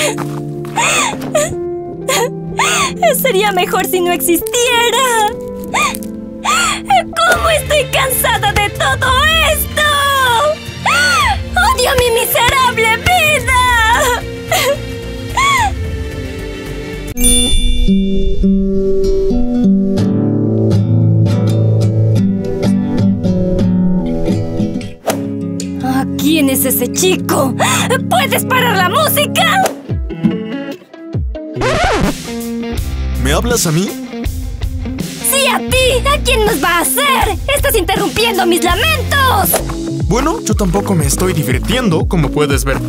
Sería mejor si no existiera. ¿Cómo estoy cansada de todo esto? ¡Odio mi miserable vida! ¿Quién es ese chico? ¿Puedes parar la música? ¿Me hablas a mí? ¡Sí, a ti! ¿A quién nos va a hacer? ¡Estás interrumpiendo mis lamentos! Bueno, yo tampoco me estoy divirtiendo, como puedes ver.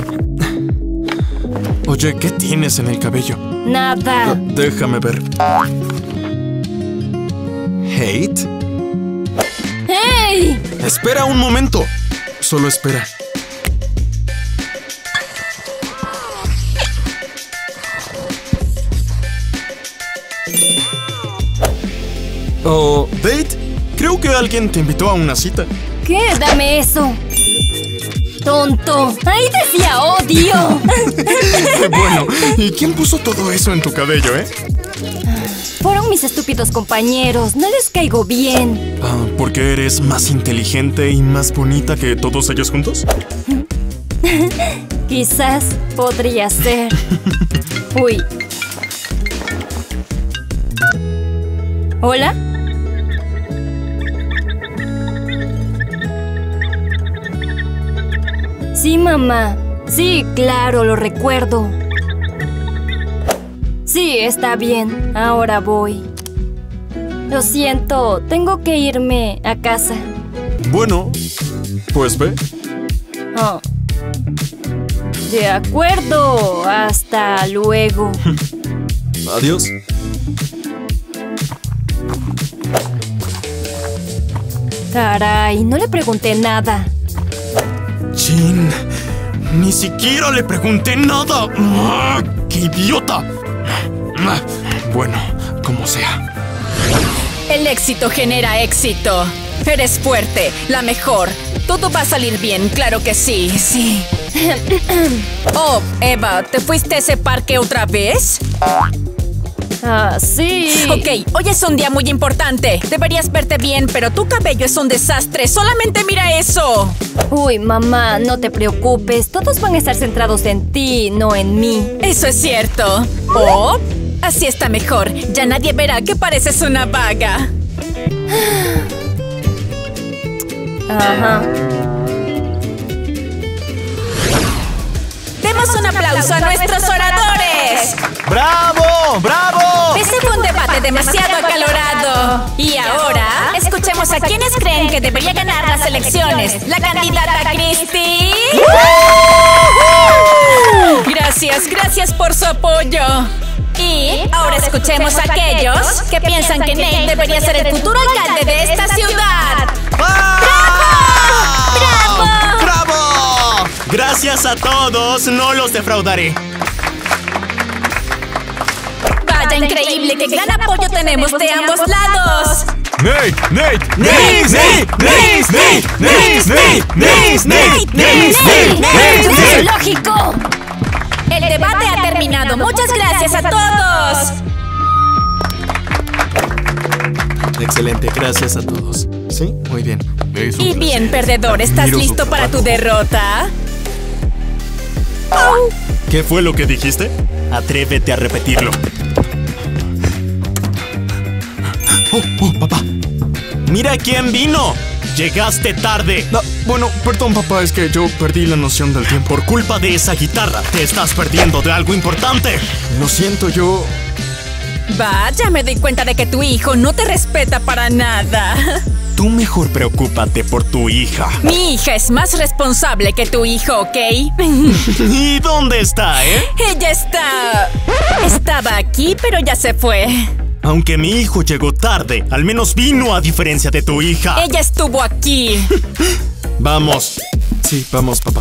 Oye, ¿qué tienes en el cabello? Nada. Déjame ver. ¿Hate? ¡Hey! Espera un momento. Solo espera. Oh, Date, creo que alguien te invitó a una cita. ¿Qué? Dame eso. ¡Tonto! ¡Ahí decía odio! Bueno, ¿y quién puso todo eso en tu cabello, Fueron mis estúpidos compañeros. No les caigo bien. Ah, ¿porque eres más inteligente y más bonita que todos ellos juntos? Quizás podría ser. Uy. ¿Hola? Sí, mamá. Sí, claro, lo recuerdo. Sí, está bien. Ahora voy. Lo siento, tengo que irme a casa. Bueno, pues ve. Oh. De acuerdo. Hasta luego. Adiós. Caray, no le pregunté nada. Chin, ni siquiera le pregunté nada. ¡Qué idiota! Bueno, como sea. El éxito genera éxito. Eres fuerte, la mejor. Todo va a salir bien, claro que sí, sí. Oh, Eva, ¿te fuiste a ese parque otra vez? Ah, sí. Ok, hoy es un día muy importante. Deberías verte bien, pero tu cabello es un desastre. Solamente mira eso. Uy, mamá, no te preocupes. Todos van a estar centrados en ti, no en mí. Eso es cierto. Oh, así está mejor. Ya nadie verá que pareces una vaga. Ajá. Demos un aplauso a nuestros oradores. ¡Bravo! ¡Bravo! Ese fue un debate demasiado acalorado. Y ahora, escuchemos a quienes creen que debería ganar las elecciones. La candidata Christy. Gracias por su apoyo. Y ahora escuchemos a aquellos que piensan que Nate debería ser el futuro alcalde de esta ciudad. ¡Bravo! ¡Bravo! Gracias a todos, no los defraudaré. Vaya increíble, qué gran apoyo tenemos de ambos lados. Nate, Nate, Nate, ¡Eso es lógico! El debate ha terminado. Muchas gracias a todos. Excelente, gracias a todos. Sí, muy bien. Y bien, perdedor, ¿estás Miro listo su para tu trabajo. derrota? ¿Qué fue lo que dijiste? Atrévete a repetirlo. Oh, papá. ¡Mira quién vino! ¡Llegaste tarde! No, bueno, perdón, papá, es que yo perdí la noción del tiempo. Por culpa de esa guitarra, te estás perdiendo de algo importante. Lo siento, yo... Vaya, me doy cuenta de que tu hijo no te respeta para nada. Tú mejor preocúpate por tu hija. Mi hija es más responsable que tu hijo, ¿ok? ¿Y dónde está, Ella estaba aquí, pero ya se fue. Aunque mi hijo llegó tarde, al menos vino a diferencia de tu hija. Ella estuvo aquí. Vamos. Sí, vamos, papá.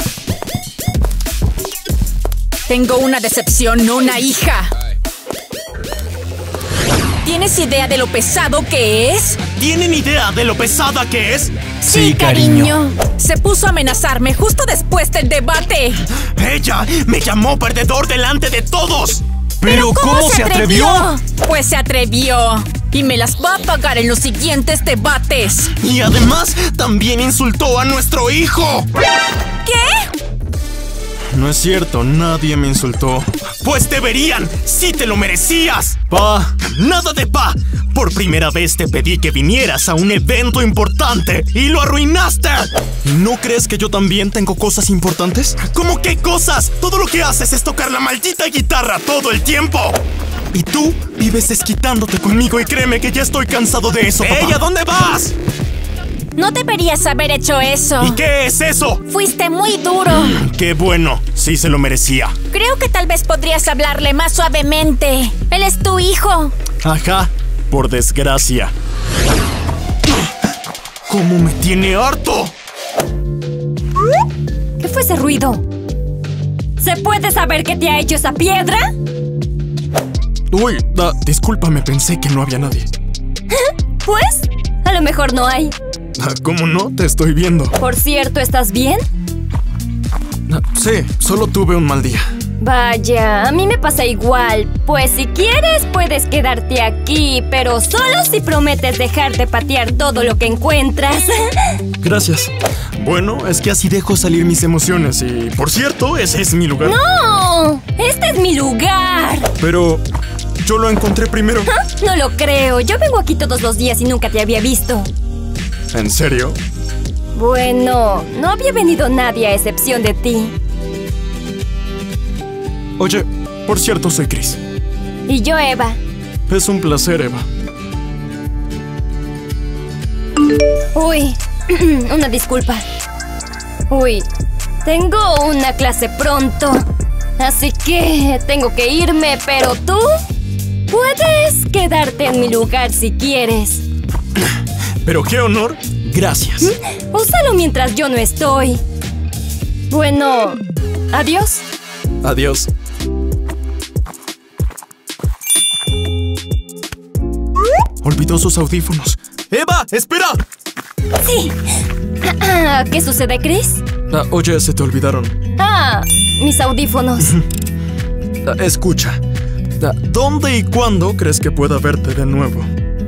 Tengo una decepción, no una hija. ¿Tienes idea de lo pesado que es? ¿Tienen idea de lo pesada que es? Sí, cariño. Se puso a amenazarme justo después del debate. Ella me llamó perdedor delante de todos. ¿Pero cómo se atrevió? Pues se atrevió. Y me las va a pagar en los siguientes debates. Y además, también insultó a nuestro hijo. ¿Qué? No es cierto, nadie me insultó. Pues deberían, sí te lo merecías. Pa, nada de pa. Por primera vez te pedí que vinieras a un evento importante y lo arruinaste. ¿No crees que yo también tengo cosas importantes? ¿Cómo qué cosas? Todo lo que haces es tocar la maldita guitarra todo el tiempo. Y tú vives desquitándote conmigo y créeme que ya estoy cansado de eso, papá. ¡Ey, a dónde vas! No deberías haber hecho eso. ¿Y qué es eso? Fuiste muy duro. Qué bueno, sí se lo merecía. Creo que tal vez podrías hablarle más suavemente. Él es tu hijo. Ajá, por desgracia. ¿Cómo me tiene harto? ¿Qué fue ese ruido? ¿Se puede saber qué te ha hecho esa piedra? Uy, discúlpame, pensé que no había nadie. Pues, a lo mejor no hay. ¿Cómo no? Te estoy viendo. Por cierto, ¿estás bien? Sí, solo tuve un mal día. Vaya, a mí me pasa igual. Pues si quieres, puedes quedarte aquí, pero solo si prometes dejar de patear todo lo que encuentras. Gracias. Bueno, es que así dejo salir mis emociones y, por cierto, ese es mi lugar. ¡No! ¡Este es mi lugar! Pero yo lo encontré primero. ¿Ah? No lo creo. Yo vengo aquí todos los días y nunca te había visto. ¿En serio? Bueno, no había venido nadie a excepción de ti. Oye, por cierto, soy Chris. Y yo, Eva. Es un placer, Eva. Uy, una disculpa. Uy, tengo una clase pronto. Así que tengo que irme, pero tú puedes quedarte en mi lugar si quieres. Pero qué honor. Gracias. Úsalo mientras yo no estoy. Bueno, adiós. Adiós. Olvidó sus audífonos. ¡Eva, espera! Sí. ¿Qué sucede, Chris? Oye, se te olvidaron. Mis audífonos. Escucha. ¿Dónde y cuándo crees que pueda verte de nuevo?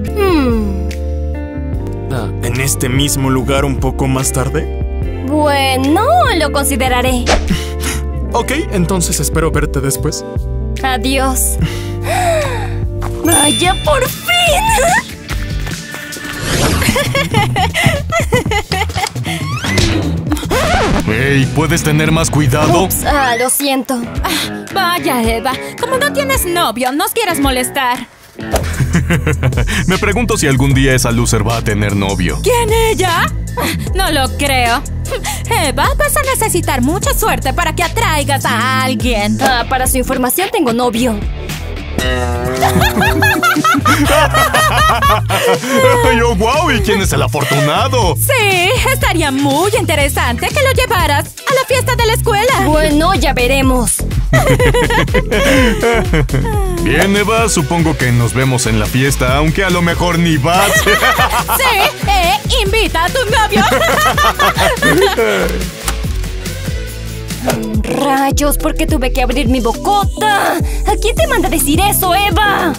¿En este mismo lugar un poco más tarde? Bueno, lo consideraré. Ok, entonces espero verte después. Adiós. ¡Vaya, por fin! ¡Ey! ¿Puedes tener más cuidado? Ups, lo siento. Vaya, Eva. Como no tienes novio, nos quieras molestar. Me pregunto si algún día esa loser va a tener novio. ¿Quién, ella? No lo creo. Eva, vas a necesitar mucha suerte para que atraigas a alguien. Para su información, tengo novio. ¡Oh, wow! ¿Y quién es el afortunado? Sí, estaría muy interesante que lo llevaras a la fiesta de la escuela. Bueno, ya veremos. Bien, Eva, supongo que nos vemos en la fiesta, aunque a lo mejor ni vas. Sí, invita a tu novio. Rayos, ¿por qué tuve que abrir mi bocota? ¿A quién te manda a decir eso, Eva?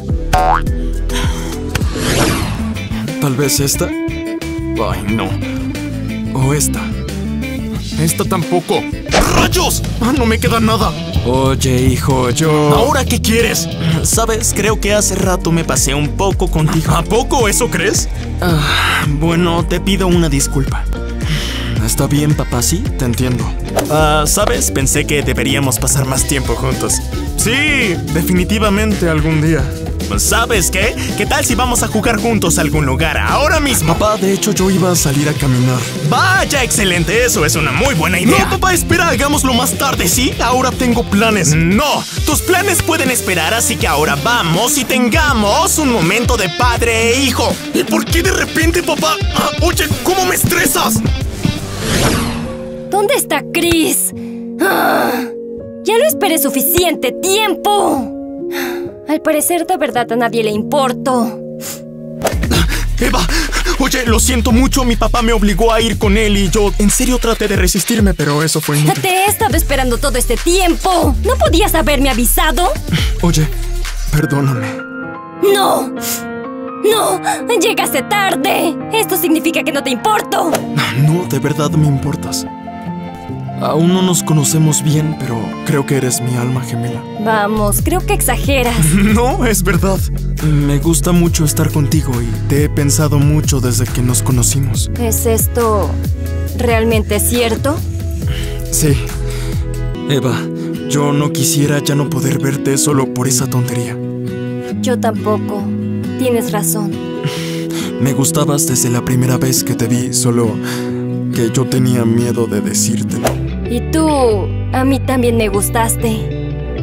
¿Tal vez esta? Ay, no. O esta. Esta tampoco. ¡Rayos! No me queda nada. Oye, hijo, yo... ¿Ahora qué quieres? ¿Sabes? Creo que hace rato me pasé un poco contigo. ¿A poco? ¿Eso crees? Bueno, te pido una disculpa. Está bien, papá, sí, te entiendo. ¿Sabes? Pensé que deberíamos pasar más tiempo juntos. Sí, definitivamente algún día. ¿Sabes qué? ¿Qué tal si vamos a jugar juntos a algún lugar ahora mismo? Papá, de hecho yo iba a salir a caminar. ¡Vaya, excelente! Eso es una muy buena idea. No, papá, espera, hagámoslo más tarde, ¿sí? Ahora tengo planes. No, tus planes pueden esperar, así que ahora vamos y tengamos un momento de padre e hijo. ¿Y por qué de repente, papá? Oye, ¿cómo me estresas? ¿Dónde está Chris? Ya lo esperé suficiente tiempo. Al parecer, de verdad, a nadie le importo. Eva, Oye, lo siento mucho, mi papá me obligó a ir con él y yo en serio traté de resistirme, pero eso fue inútil. Te he estado esperando todo este tiempo. ¿No podías haberme avisado? Oye, perdóname. ¡No! ¡No! ¡Llegaste tarde! Esto significa que no te importo. No, de verdad me importas. Aún no nos conocemos bien, pero creo que eres mi alma gemela. Vamos, creo que exageras. No, es verdad. Me gusta mucho estar contigo y te he pensado mucho desde que nos conocimos. ¿Es esto realmente cierto? Sí. Eva, yo no quisiera ya no poder verte solo por esa tontería. Yo tampoco. Tienes razón. Me gustabas desde la primera vez que te vi, solo que yo tenía miedo de decírtelo. Y tú, a mí también me gustaste.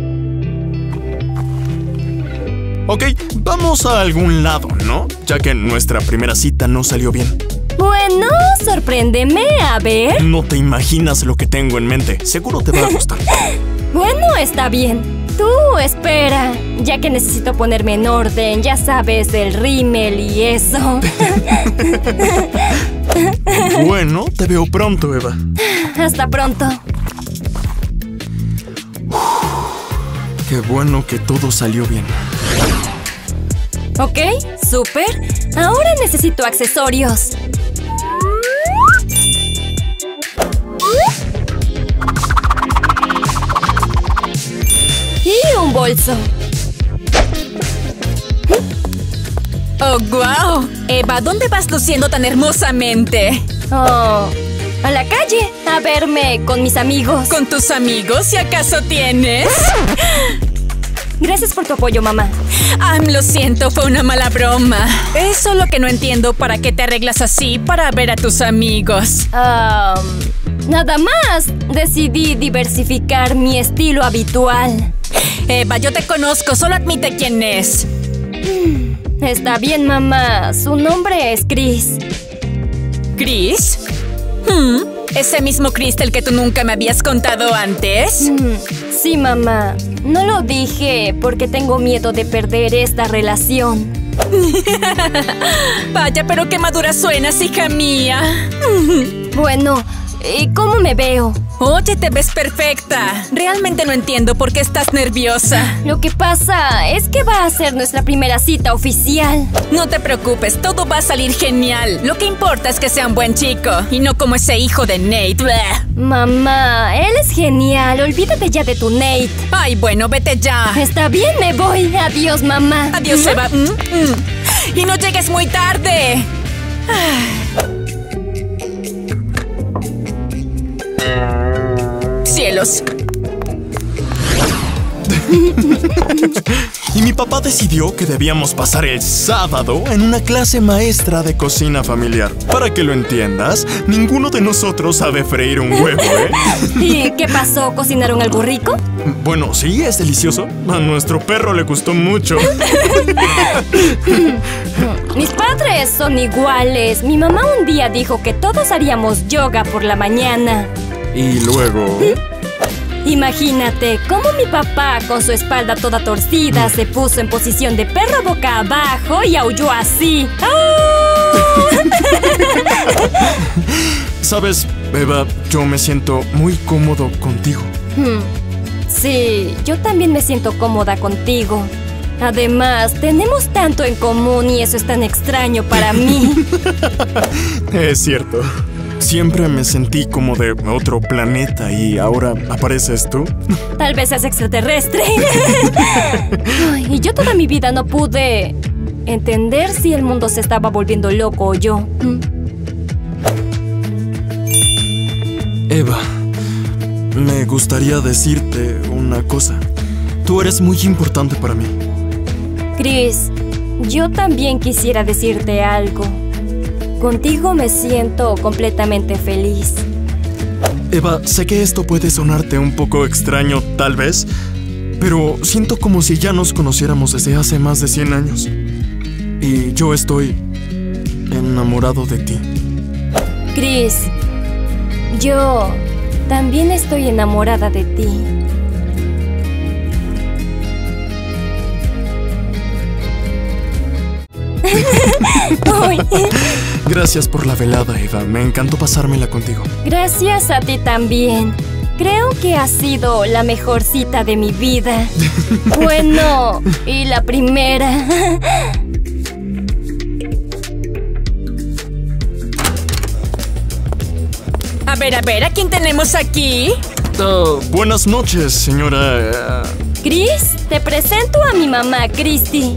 Ok, vamos a algún lado, ¿no? Ya que nuestra primera cita no salió bien. Bueno, sorpréndeme, a ver. No te imaginas lo que tengo en mente. Seguro te va a gustar. Bueno, está bien. Tú, espera, ya que necesito ponerme en orden, ya sabes, el rímel y eso. Bueno, te veo pronto, Eva. Hasta pronto. Qué bueno que todo salió bien. Ok, súper. Ahora necesito accesorios. Y un bolso. ¡Oh, guau! Eva, ¿dónde vas luciendo tan hermosamente? Oh, a la calle, a verme con mis amigos. ¿Con tus amigos, si acaso tienes? Gracias por tu apoyo, mamá. Lo siento, fue una mala broma. Es solo que no entiendo para qué te arreglas así para ver a tus amigos. Nada más. Decidí diversificar mi estilo habitual. Eva, yo te conozco, solo admite quién es. Está bien, mamá. Su nombre es Chris. ¿Chris? ¿Ese mismo Chris del que tú nunca me habías contado antes? Sí, mamá. No lo dije porque tengo miedo de perder esta relación. Vaya, pero qué madura suenas, hija mía. Bueno, ¿y cómo me veo? Oye, te ves perfecta. Realmente no entiendo por qué estás nerviosa. Lo que pasa es que va a ser nuestra primera cita oficial. No te preocupes, todo va a salir genial. Lo que importa es que sea un buen chico y no como ese hijo de Nate. Bleh. Mamá, él es genial. Olvídate ya de tu Nate. Ay, bueno, vete ya. Está bien, me voy. Adiós, mamá. Adiós, Eva. Y no llegues muy tarde. Cielos. Y mi papá decidió que debíamos pasar el sábado en una clase maestra de cocina familiar. Para que lo entiendas, ninguno de nosotros sabe freír un huevo, ¿eh? ¿Y qué pasó? ¿Cocinaron algo rico? Bueno, sí, es delicioso. A nuestro perro le gustó mucho. Mis padres son iguales. Mi mamá un día dijo que todos haríamos yoga por la mañana. Y luego... Imagínate cómo mi papá, con su espalda toda torcida, se puso en posición de perro boca abajo y aulló así. Sabes, Eva, yo me siento muy cómodo contigo. Sí, yo también me siento cómoda contigo. Además, tenemos tanto en común y eso es tan extraño para mí. Es cierto. Siempre me sentí como de otro planeta y ahora apareces tú. Tal vez seas extraterrestre. Ay, y yo toda mi vida no pude entender si el mundo se estaba volviendo loco o yo. Eva, me gustaría decirte una cosa. Tú eres muy importante para mí. Chris, yo también quisiera decirte algo. Contigo me siento completamente feliz. Eva, sé que esto puede sonarte un poco extraño, tal vez, pero siento como si ya nos conociéramos desde hace más de 100 años. Y yo estoy enamorado de ti. Chris, yo también estoy enamorada de ti. Gracias por la velada, Eva. Me encantó pasármela contigo. Gracias a ti también. Creo que ha sido la mejor cita de mi vida. Bueno, y la primera. A ver, ¿a quién tenemos aquí? Buenas noches, señora. Chris, te presento a mi mamá, Christy.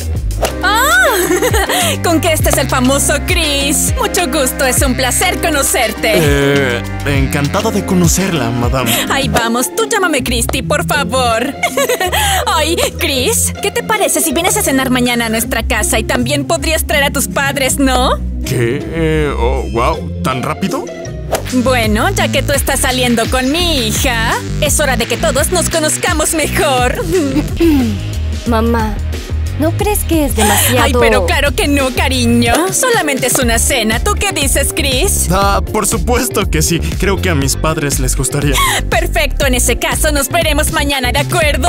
Con que este es el famoso Chris. Mucho gusto, es un placer conocerte. Encantada de conocerla, madame. Ahí vamos, tú llámame Christy, por favor. Ay, Chris, ¿qué te parece si vienes a cenar mañana a nuestra casa y también podrías traer a tus padres, ¿no? ¿Qué? Oh, wow, ¿tan rápido? Bueno, ya que tú estás saliendo con mi hija, es hora de que todos nos conozcamos mejor. Mamá, ¿no crees que es demasiado...? Ay, pero claro que no, cariño. Solamente es una cena. ¿Tú qué dices, Chris? Por supuesto que sí. Creo que a mis padres les gustaría. Perfecto, en ese caso nos veremos mañana, ¿de acuerdo?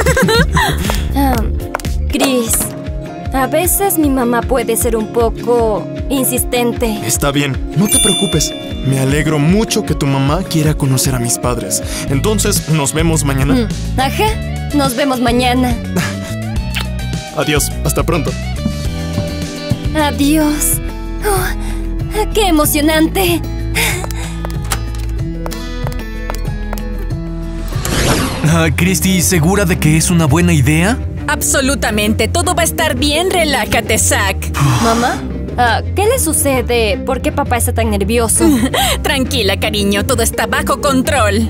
Chris, a veces mi mamá puede ser un poco insistente. Está bien, no te preocupes. Me alegro mucho que tu mamá quiera conocer a mis padres. Entonces, ¿nos vemos mañana? Ajá, nos vemos mañana. Adiós, hasta pronto. Adiós. ¡Qué emocionante! Christy, ¿segura de que es una buena idea? Absolutamente, todo va a estar bien, relájate, Zack. ¿Mamá? ¿Qué le sucede? ¿Por qué papá está tan nervioso? Tranquila, cariño, todo está bajo control.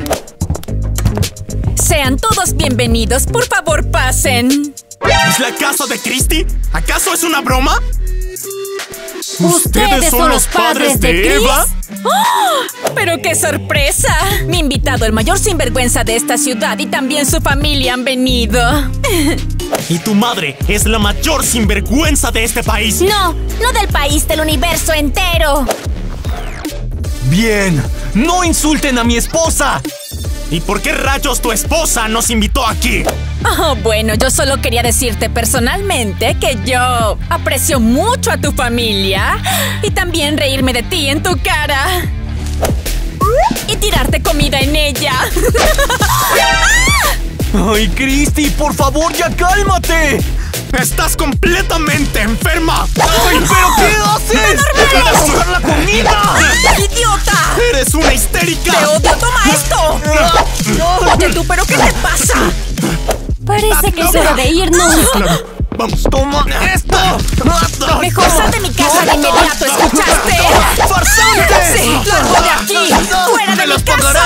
Sean todos bienvenidos, por favor, pasen. ¿Es la casa de Christy? ¿Acaso es una broma? ¿Ustedes son los padres de Eva? ¡Oh! ¡Pero qué sorpresa! Mi invitado, el mayor sinvergüenza de esta ciudad, y también su familia han venido. Y tu madre es la mayor sinvergüenza de este país. No del país, del universo entero. Bien, no insulten a mi esposa. ¿Y por qué rayos tu esposa nos invitó aquí? Oh, bueno, yo solo quería decirte personalmente que yo aprecio mucho a tu familia y también reírme de ti en tu cara y tirarte comida en ella. Ay, Christy, por favor, ya cálmate. ¡Estás completamente enferma! ¡Ay, pero qué haces! ¡Deja de tocar la comida! ¡Idiota! ¡Eres una histérica! ¡Te odio! ¡Toma esto! Oye tú, ¿pero qué te pasa? Parece que es hora de irnos. Claro, vamos. ¡Toma esto! Mejor sal de mi casa de inmediato, ¿escuchaste? ¡Farsante! ¡Sí! ¡Largo de aquí! ¡Fuera de mi casa!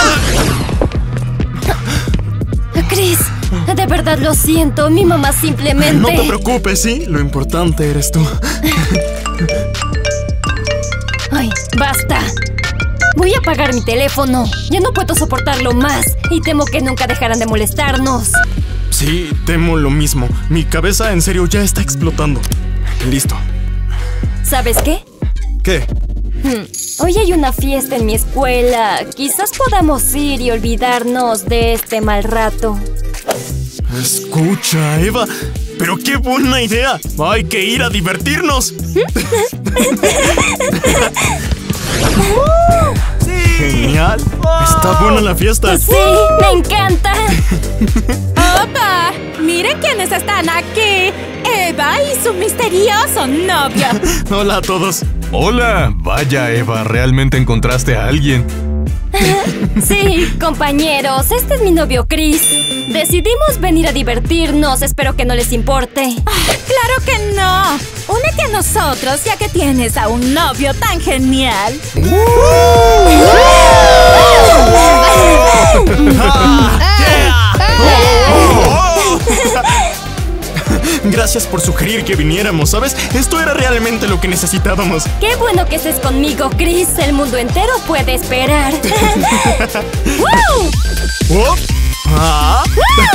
Chris, de verdad lo siento. Mi mamá simplemente... No te preocupes, ¿sí? Lo importante eres tú. Ay, basta. Voy a apagar mi teléfono. Ya no puedo soportarlo más. Y temo que nunca dejarán de molestarnos. Sí, temo lo mismo. Mi cabeza en serio ya está explotando. Listo. ¿Sabes qué? ¿Qué? Hoy hay una fiesta en mi escuela. Quizás podamos ir y olvidarnos de este mal rato. Escucha, Eva. ¡Pero qué buena idea! ¡Hay que ir a divertirnos! ¡Genial! ¡Está buena la fiesta! ¡Sí! ¡Me encanta! ¡Opa! ¡Miren quiénes están aquí! Eva y su misterioso novio. Hola a todos. Hola. Vaya, Eva, ¿realmente encontraste a alguien? Sí, compañeros, este es mi novio Chris. Decidimos venir a divertirnos, espero que no les importe. ¡Claro que no! Únete a nosotros ya que tienes a un novio tan genial. Gracias por sugerir que viniéramos, ¿sabes? Esto era realmente lo que necesitábamos. Qué bueno que estés conmigo, Chris. El mundo entero puede esperar. ¡Woo! Oh. Ah.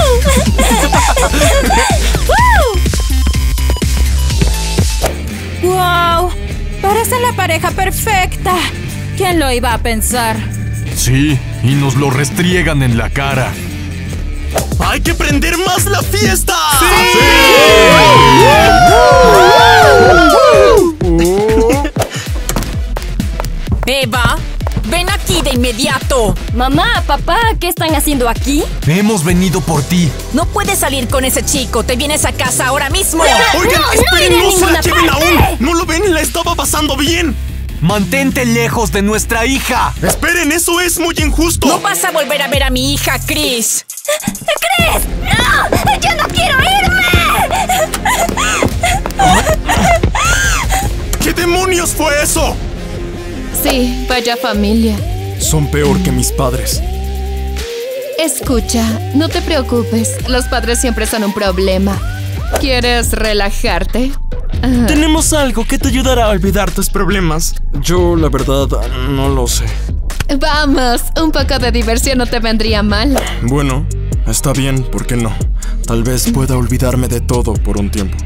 ¡Wow! Parecen la pareja perfecta. ¿Quién lo iba a pensar? Sí, y nos lo restriegan en la cara. ¡Hay que prender más la fiesta! Eva, ven aquí de inmediato. Mamá, papá, ¿qué están haciendo aquí? Hemos venido por ti. No puedes salir con ese chico. Te vienes a casa ahora mismo. Oigan, no esperen, iré a no se la ninguna lleven parte. aún. ¿No lo ven? La estaba pasando bien. Mantente lejos de nuestra hija. Esperen, eso es muy injusto. No vas a volver a ver a mi hija, Chris. ¡Chris! ¡No! ¡Yo no quiero irme! ¿Qué demonios fue eso? Sí, vaya familia. Son peor que mis padres. Escucha, no te preocupes. Los padres siempre son un problema. ¿Quieres relajarte? Tenemos algo que te ayudará a olvidar tus problemas. Yo, la verdad, no lo sé. Vamos, un poco de diversión no te vendría mal. Bueno, está bien, ¿por qué no? Tal vez pueda olvidarme de todo por un tiempo.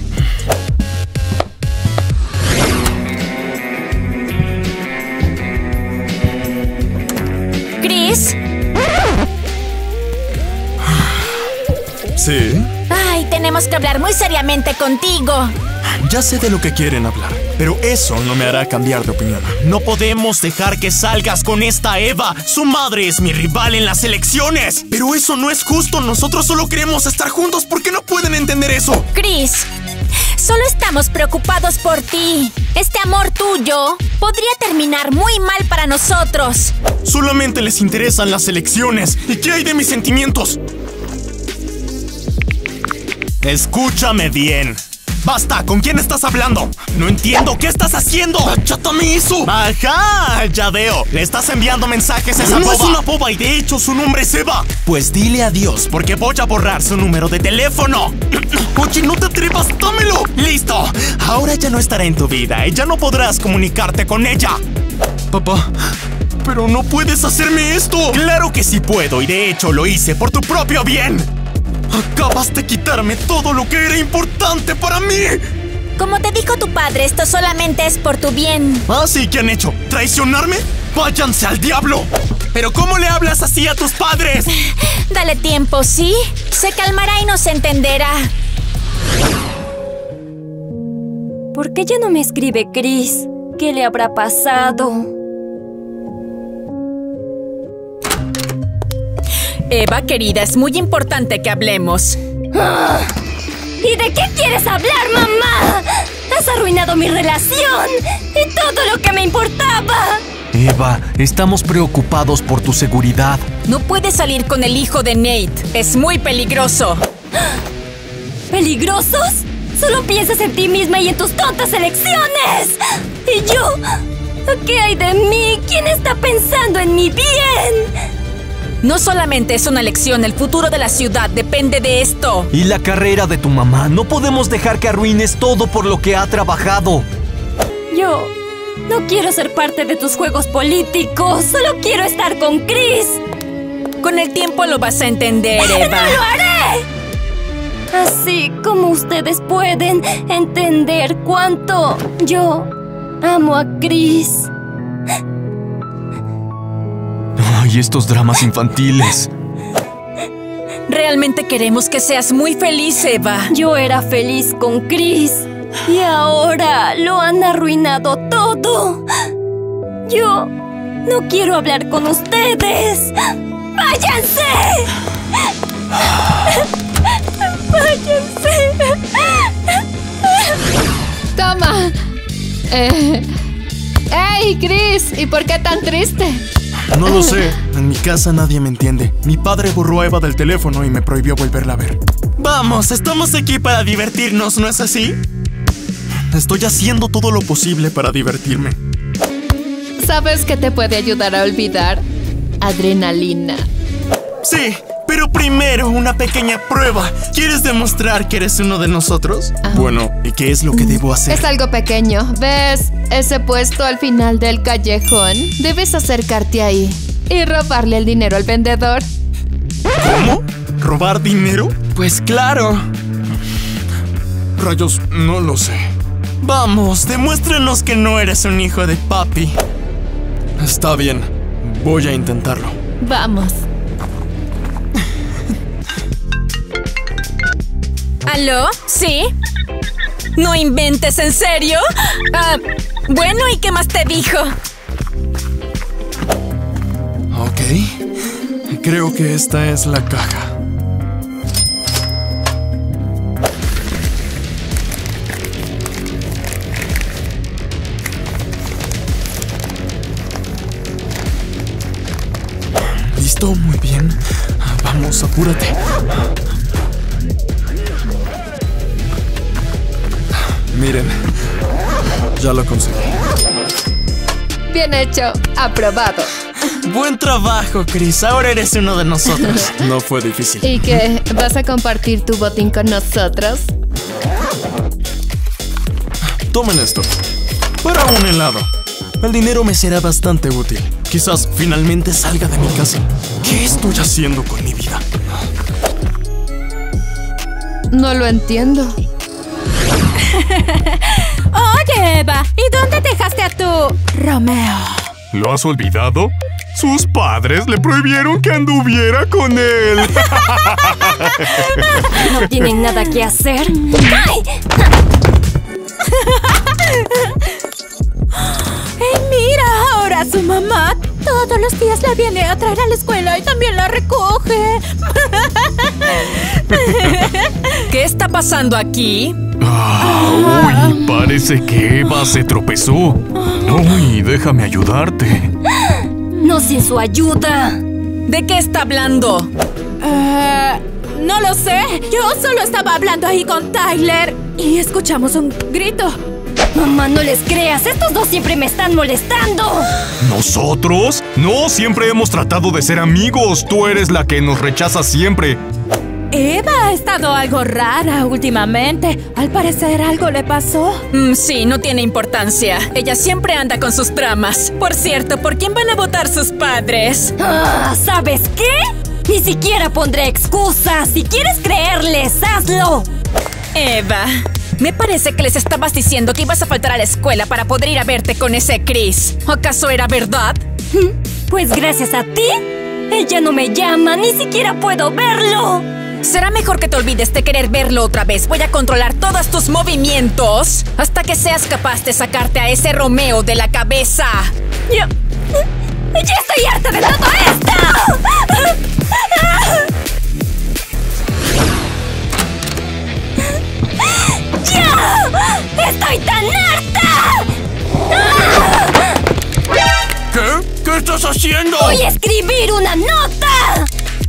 Chris. ¿Sí? Ay, tenemos que hablar muy seriamente contigo. Ya sé de lo que quieren hablar, pero eso no me hará cambiar de opinión. No podemos dejar que salgas con esta Eva. Su madre es mi rival en las elecciones. Pero eso no es justo. Nosotros solo queremos estar juntos. ¿Por qué no pueden entender eso? Chris, solo estamos preocupados por ti. Este amor tuyo podría terminar muy mal para nosotros. Solamente les interesan las elecciones. ¿Y qué hay de mis sentimientos? Escúchame bien. ¡Basta! ¿Con quién estás hablando? ¡No entiendo! ¿Qué estás haciendo? ¡Achátame eso! ¡Ajá! Ya veo. Le estás enviando mensajes a esa boba. No es una boba y de hecho su nombre es Eva. Pues dile adiós porque voy a borrar su número de teléfono. Oye, no te atrevas. ¡Dámelo! ¡Listo! Ahora ya no estará en tu vida y ya no podrás comunicarte con ella. Papá, pero no puedes hacerme esto. ¡Claro que sí puedo! Y de hecho lo hice por tu propio bien. Acabas de quitarme todo lo que era importante para mí. Como te dijo tu padre, esto solamente es por tu bien. ¿Ah, sí? ¿Qué han hecho? ¿Traicionarme? ¡Váyanse al diablo! ¿Pero cómo le hablas así a tus padres? Dale tiempo, ¿sí? Se calmará y nos entenderá. ¿Por qué ya no me escribe Chris? ¿Qué le habrá pasado? Eva, querida, es muy importante que hablemos. ¿Y de qué quieres hablar, mamá? Has arruinado mi relación y todo lo que me importaba. Eva, estamos preocupados por tu seguridad. No puedes salir con el hijo de Nate. Es muy peligroso. ¿Peligrosos? Solo piensas en ti misma y en tus tontas elecciones. ¿Y yo? ¿Qué hay de mí? ¿Quién está pensando en mi bien? No solamente es una elección, el futuro de la ciudad depende de esto. Y la carrera de tu mamá. No podemos dejar que arruines todo por lo que ha trabajado. Yo no quiero ser parte de tus juegos políticos. Solo quiero estar con Chris. Con el tiempo lo vas a entender, Eva. ¡No lo haré! Así como ustedes pueden entender cuánto yo amo a Chris. Ay, estos dramas infantiles. Realmente queremos que seas muy feliz, Eva. Yo era feliz con Chris y ahora lo han arruinado todo. Yo no quiero hablar con ustedes. ¡Váyanse! ¡Váyanse! Toma. ¡Ey, Chris! ¿Y por qué tan triste? No lo sé. En mi casa nadie me entiende. Mi padre borró a Eva del teléfono y me prohibió volverla a ver. Vamos, estamos aquí para divertirnos, ¿no es así? Estoy haciendo todo lo posible para divertirme. ¿Sabes qué te puede ayudar a olvidar? Adrenalina. Sí, pero primero una pequeña prueba. ¿Quieres demostrar que eres uno de nosotros? Bueno, ¿y qué es lo que debo hacer? Es algo pequeño. ¿Ves ese puesto al final del callejón? Debes acercarte ahí y robarle el dinero al vendedor. ¿Cómo? ¿Robar dinero? Pues claro. Rayos, no lo sé. Vamos, demuéstranos que no eres un hijo de papi. Está bien, voy a intentarlo. Vamos. ¿Aló? ¿Sí? ¿No inventes, en serio? Bueno, ¿y qué más te dijo? Creo que esta es la caja. ¿Listo? Muy bien. Vamos, apúrate. Miren, ya lo conseguí. Bien hecho. Aprobado. Buen trabajo, Chris. Ahora eres uno de nosotros. No fue difícil. ¿Y qué? ¿Vas a compartir tu botín con nosotros? Tomen esto. Para un helado. El dinero me será bastante útil. Quizás finalmente salga de mi casa. ¿Qué estoy haciendo con mi vida? No lo entiendo. Oye, Eva, ¿y dónde dejaste a tu Romeo? ¿Lo has olvidado? Sus padres le prohibieron que anduviera con él. ¿No tienen nada que hacer? ¡Ay! Mira, ahora su mamá todos los días la viene a traer a la escuela y también la recoge. ¿Qué está pasando aquí? Uy, parece que Eva se tropezó. Uy, déjame ayudarte. No sin su ayuda. ¿De qué está hablando? No lo sé. Yo solo estaba hablando ahí con Tyler y escuchamos un grito. Mamá, no les creas. Estos dos siempre me están molestando. ¿Nosotros? No, siempre hemos tratado de ser amigos. Tú eres la que nos rechaza siempre. Eva ha estado algo rara últimamente. Al parecer algo le pasó. Sí, no tiene importancia. Ella siempre anda con sus tramas. Por cierto, ¿por quién van a votar sus padres? ¿Sabes qué? Ni siquiera pondré excusas. Si quieres creerles, hazlo. Eva, me parece que les estabas diciendo que ibas a faltar a la escuela para poder ir a verte con ese Chris. ¿Acaso era verdad? Pues gracias a ti, él ya no me llama. Ni siquiera puedo verlo. Será mejor que te olvides de querer verlo otra vez. Voy a controlar todos tus movimientos hasta que seas capaz de sacarte a ese Romeo de la cabeza. ¡Ya estoy harta de todo esto! ¡Ya! ¡Estoy tan harta! ¿Qué? ¿Qué estás haciendo? ¡Voy a escribir una nota!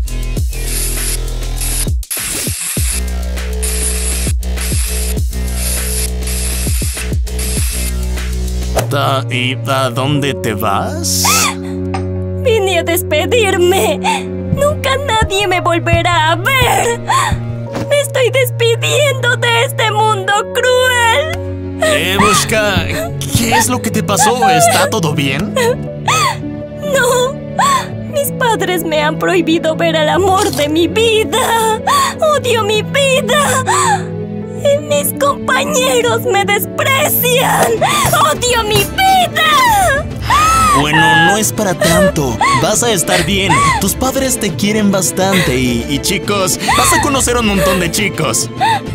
¿Y a dónde te vas? Vine a despedirme. Nunca nadie me volverá a ver. Me estoy despidiendo de este mundo cruel. Busca, ¿qué es lo que te pasó? ¿Está todo bien? No. Mis padres me han prohibido ver al amor de mi vida. Odio mi vida. Y mis compañeros me desprecian. ¡Odio mi vida! Bueno, no es para tanto. Vas a estar bien. Tus padres te quieren bastante y chicos, vas a conocer un montón de chicos.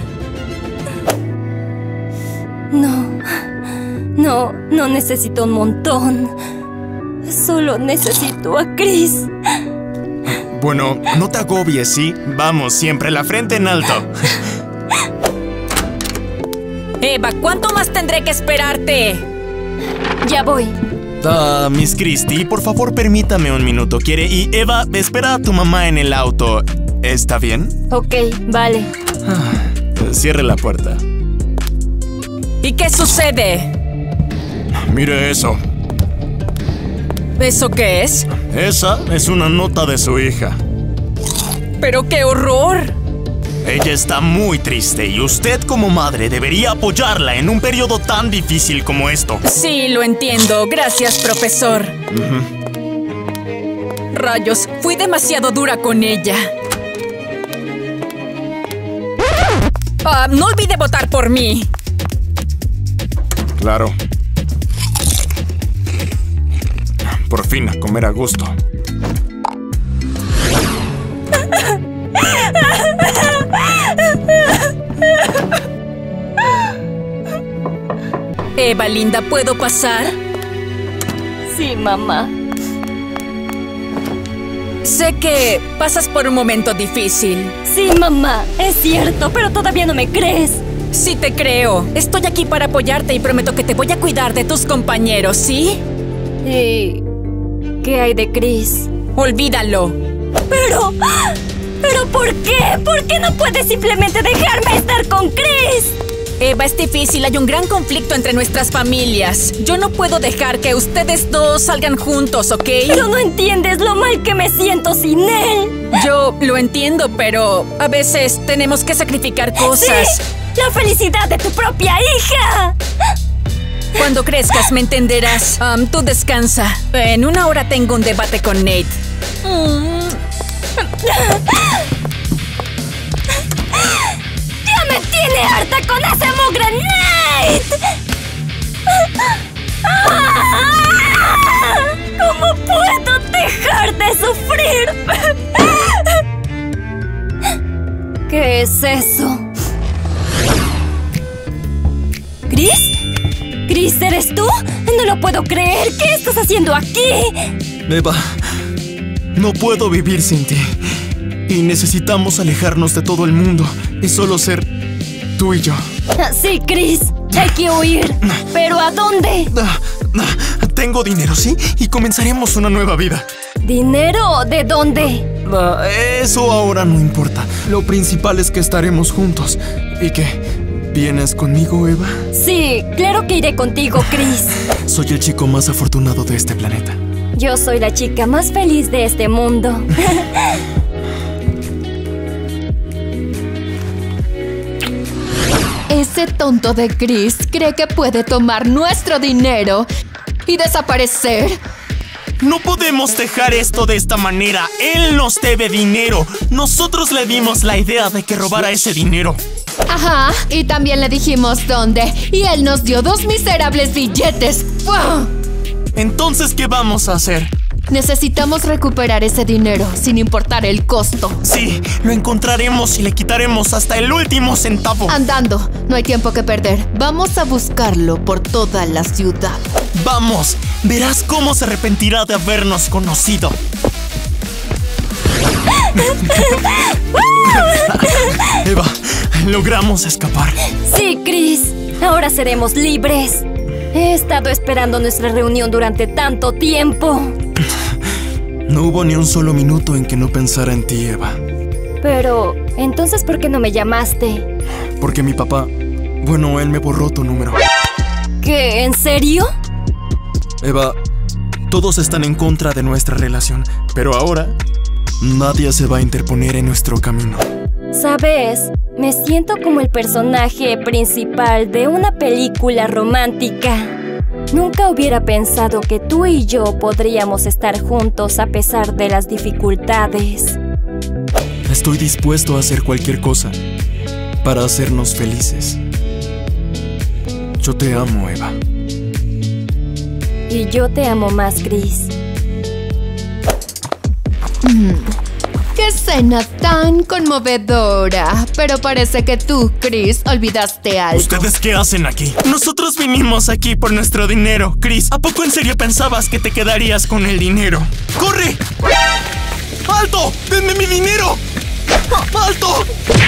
No necesito un montón. Solo necesito a Chris. Bueno, no te agobies, ¿sí? Vamos, siempre la frente en alto. Eva, ¿cuánto más tendré que esperarte? Ya voy. Miss Christie, por favor permítame un minuto, ¿quiere? Y Eva, espera a tu mamá en el auto. ¿Está bien? Ok, vale. Cierre la puerta. ¿Y qué sucede? Mire eso. ¿Eso qué es? Esa es una nota de su hija. ¡Pero qué horror! Ella está muy triste y usted como madre debería apoyarla en un periodo tan difícil como esto. Sí, lo entiendo. Gracias, profesor. Rayos, fui demasiado dura con ella. No olvide votar por mí. Claro. Por fin, a comer a gusto. Eva, linda, ¿puedo pasar? Sí, mamá. Sé que pasas por un momento difícil. Sí, mamá, es cierto, pero todavía no me crees. Sí te creo. Estoy aquí para apoyarte y prometo que te voy a cuidar de tus compañeros, ¿sí? ¿Y qué hay de Chris? Olvídalo. ¿Pero por qué? ¿Por qué no puedes simplemente dejarme estar con Chris? Eva, es difícil. Hay un gran conflicto entre nuestras familias. Yo no puedo dejar que ustedes dos salgan juntos, ¿ok? Pero no entiendes lo mal que me siento sin él. Yo lo entiendo, pero a veces tenemos que sacrificar cosas. ¡Sí! ¡La felicidad de tu propia hija! Cuando crezcas me entenderás. Tú descansa. En 1 hora tengo un debate con Nate. ¡Ya me tiene harta con ese mugre Nate! ¿Cómo puedo dejar de sufrir? ¿Qué es eso? ¿Chris? ¿Chris, eres tú? No lo puedo creer. ¿Qué estás haciendo aquí? Eva, no puedo vivir sin ti. Y necesitamos alejarnos de todo el mundo y solo ser tú y yo. Sí, Chris. Hay que huir. ¿Pero a dónde? Tengo dinero, ¿sí? Y comenzaremos una nueva vida. ¿Dinero? ¿De dónde? Eso ahora no importa. Lo principal es que estaremos juntos. ¿Y qué? ¿Vienes conmigo, Eva? Sí, claro que iré contigo, Chris. Soy el chico más afortunado de este planeta. Yo soy la chica más feliz de este mundo. Ese tonto de Chris cree que puede tomar nuestro dinero y desaparecer. No podemos dejar esto de esta manera. Él nos debe dinero. Nosotros le dimos la idea de que robara ese dinero. Ajá, y también le dijimos dónde. Y él nos dio 2 miserables billetes. ¡Fua! Entonces, ¿qué vamos a hacer? Necesitamos recuperar ese dinero, sin importar el costo. Sí, lo encontraremos y le quitaremos hasta el último centavo. Andando, no hay tiempo que perder. Vamos a buscarlo por toda la ciudad. ¡Vamos! Verás cómo se arrepentirá de habernos conocido. Eva, logramos escapar. Sí, Chris. Ahora seremos libres. He estado esperando nuestra reunión durante tanto tiempo. No hubo ni un solo minuto en que no pensara en ti, Eva. Pero, entonces, ¿por qué no me llamaste? Porque mi papá... Bueno, él me borró tu número. ¿Qué? ¿En serio? Eva, todos están en contra de nuestra relación, pero ahora nadie se va a interponer en nuestro camino. ¿Sabes? Me siento como el personaje principal de una película romántica. Nunca hubiera pensado que tú y yo podríamos estar juntos a pesar de las dificultades. Estoy dispuesto a hacer cualquier cosa para hacernos felices. Yo te amo, Eva. Y yo te amo más, Chris. ¡Qué escena tan conmovedora! Pero parece que tú, Chris, olvidaste algo. ¿Ustedes qué hacen aquí? Nosotros vinimos aquí por nuestro dinero. Chris, ¿a poco en serio pensabas que te quedarías con el dinero? ¡Corre! ¡Alto! ¡Denme mi dinero! ¡Alto!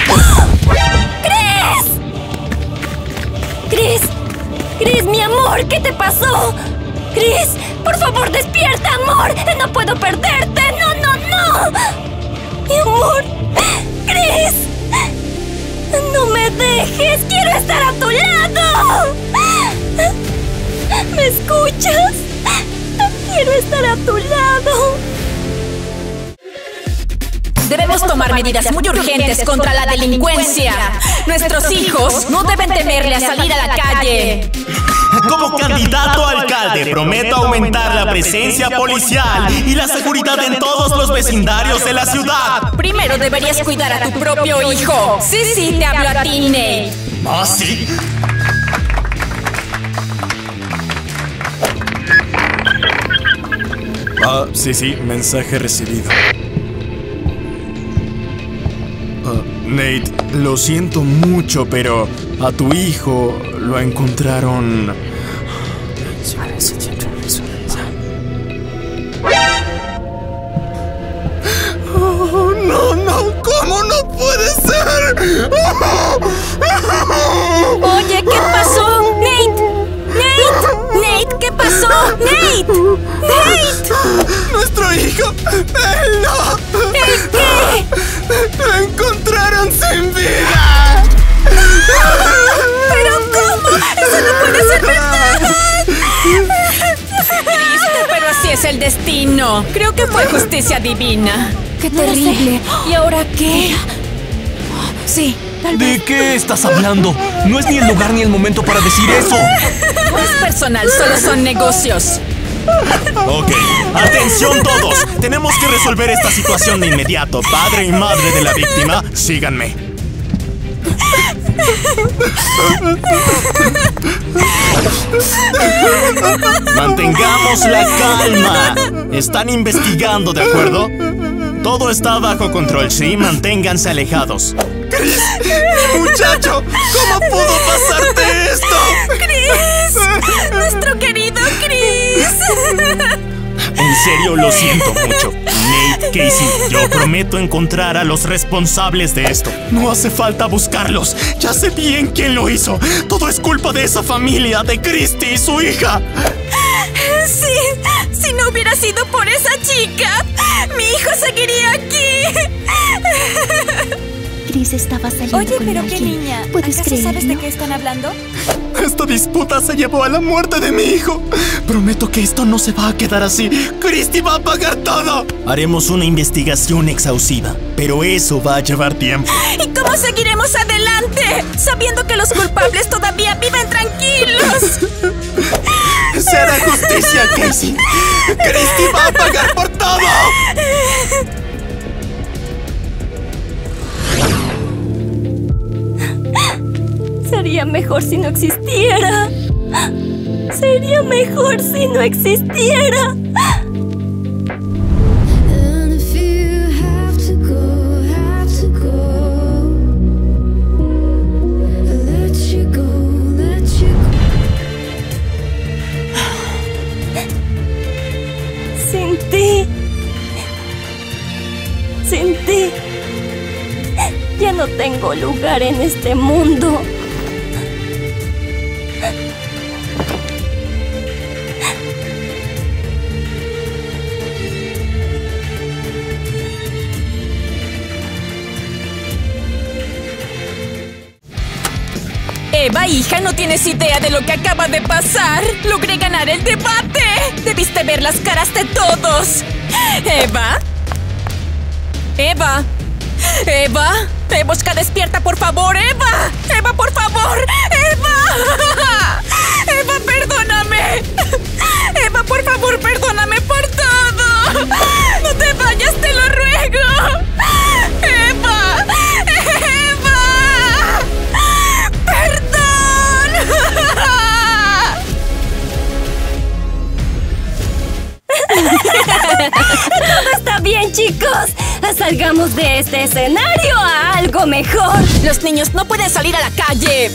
¡Chris! ¡Chris! ¡Chris, mi amor! ¿Qué te pasó? ¡Chris! ¡Por favor, despierta, amor! ¡No puedo perderte! ¡No, no, no! ¡Mi amor! ¡Chris! ¡No me dejes! ¡Quiero estar a tu lado! ¿Me escuchas? ¡Quiero estar a tu lado! Debemos tomar medidas muy urgentes contra la delincuencia. Nuestros hijos no deben temerle a salir a la calle. Como candidato a alcalde, prometo aumentar la presencia policial y la seguridad en todos los vecindarios de la ciudad. Primero deberías cuidar a tu propio hijo. Sí, te hablo a ti, Nate. ¿Ah, sí? Sí, mensaje recibido. Nate, lo siento mucho, pero a tu hijo lo encontraron... puede ser! Oye, ¿qué pasó? ¡Nate! ¿Qué pasó? ¡Nate! ¡Nuestro hijo! ¡Él no! ¿El qué? ¡Lo encontraron sin vida! ¿Pero cómo? ¡Eso no puede ser verdad! Triste, pero así es el destino. Creo que fue justicia divina. ¡Qué terrible! ¿Y ahora qué? Sí, tal vez. ¿De qué estás hablando? No es ni el lugar ni el momento para decir eso. No es personal, solo son negocios. Ok, atención todos. Tenemos que resolver esta situación de inmediato. Padre y madre de la víctima, síganme. Mantengamos la calma. Están investigando, ¿de acuerdo? Todo está bajo control, sí. Manténganse alejados. ¡Chris! ¡Muchacho! ¿Cómo pudo pasarte esto? ¡Chris! ¡Nuestro querido Chris! En serio, lo siento mucho. Nate, Casey, yo prometo encontrar a los responsables de esto. No hace falta buscarlos. Ya sé bien quién lo hizo. Todo es culpa de esa familia, de Christy y su hija. Sí, si no hubiera sido por esa chica, mi hijo seguiría aquí. Chris estaba saliendo Oye, con pero alguien. qué niña. ¿Puedes ¿Acaso creerlo? sabes de qué están hablando? Esta disputa se llevó a la muerte de mi hijo. Prometo que esto no se va a quedar así. Christy va a pagar todo. Haremos una investigación exhaustiva, pero eso va a llevar tiempo. ¿Y cómo seguiremos adelante, sabiendo que los culpables todavía viven tranquilos? Se hará justicia, Casey. Christy va a pagar por todo. Sería mejor si no existiera. Sería mejor si no existiera. Sin ti. Sin ti. Ya no tengo lugar en este mundo. Eva, hija, no tienes idea de lo que acaba de pasar. Logré ganar el debate. Debiste ver las caras de todos. Eva. Eva. Eva. Evoshka, despierta, por favor. Eva. Eva, por favor. Eva. Eva, perdóname. Eva, por favor, perdóname por todo. No te vayas, te lo ruego. Eva. Eva. ¡Perdón! Todo está bien, chicos. Salgamos de este escenario a algo mejor. Los niños no pueden salir a la calle.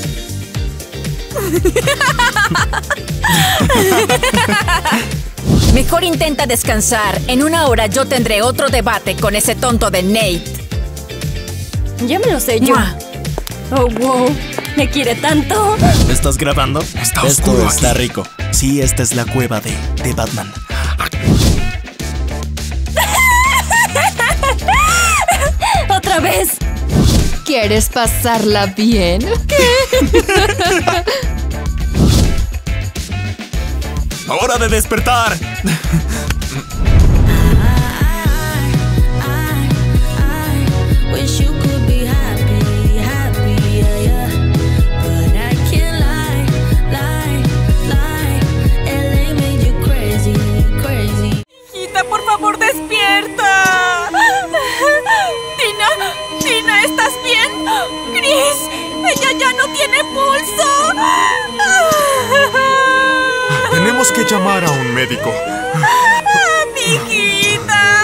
Mejor intenta descansar. En una hora yo tendré otro debate con ese tonto de Nate. Ya me lo sé yo. ¡Mua! Oh, wow. ¿Me quiere tanto? ¿Estás grabando? Está Esto oscuro está aquí. rico. Sí, esta es la cueva de Batman. ¿Otra vez? ¿Quieres pasarla bien? ¡Hora de despertar! Wish you could be happy, happy, yeah, yeah. But I can't lie. LA made you crazy, crazy. Hijita, por favor, despierta. Tina, ¿estás bien? Chris, ella ya no tiene pulso. Tenemos que llamar a un médico. Mi hijita.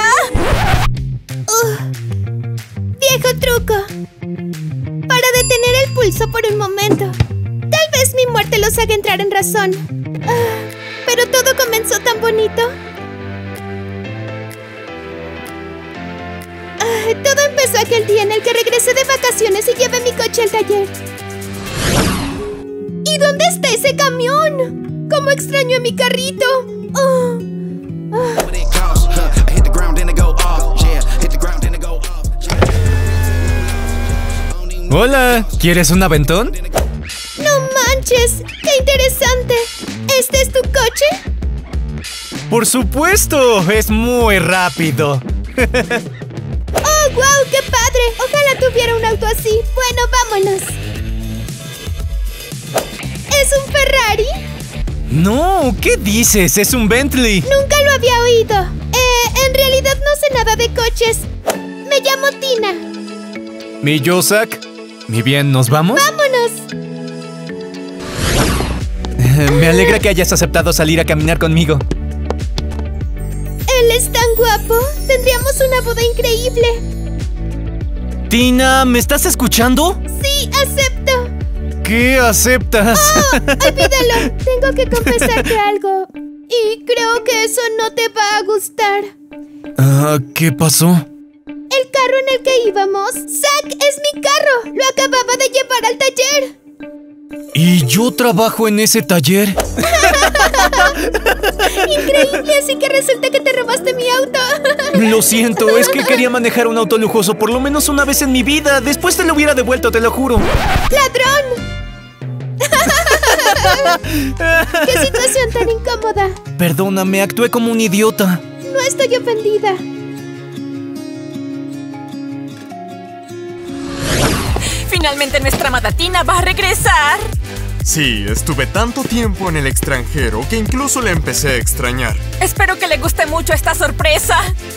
¡Viejo truco! Para detener el pulso por un momento. Tal vez mi muerte los haga entrar en razón. Pero todo comenzó tan bonito. Todo empezó aquel día en el que regresé regresé de vacaciones y llevé mi coche al taller. ¿Y dónde está ese camión? ¿Cómo extraño a mi carrito? Oh. Hola, ¿quieres un aventón? ¡No manches! ¡Qué interesante! ¿Este es tu coche? Por supuesto, es muy rápido. ¡Oh, wow! ¡Qué padre! Ojalá tuviera un auto así. Bueno, vámonos. ¿Es un Ferrari? No, ¿qué dices? Es un Bentley. Nunca lo había oído. En realidad no sé nada de coches. Me llamo Tina. ¿Y yo, Zack? ¿Mi bien, nos vamos? ¡Vámonos! Me alegra que hayas aceptado salir a caminar conmigo. Él es tan guapo. Tendríamos una boda increíble. Tina, ¿me estás escuchando? Sí, acepto. ¿Qué aceptas? ¡Oh! Olvídalo. Tengo que confesarte algo. Y creo que eso no te va a gustar. ¿Qué pasó? El carro en el que íbamos, Zack, es mi carro. Lo acababa de llevar al taller. ¿Y yo trabajo en ese taller? Increíble, así que resulta que te robaste mi auto. Lo siento, es que quería manejar un auto lujoso por lo menos una vez en mi vida. Después te lo hubiera devuelto, te lo juro. ¡Ladrón! ¡Qué situación tan incómoda! Perdóname, actué como un idiota. No estoy ofendida. Finalmente nuestra amada Tina va a regresar. Sí, estuve tanto tiempo en el extranjero que incluso le empecé a extrañar. Espero que le guste mucho esta sorpresa.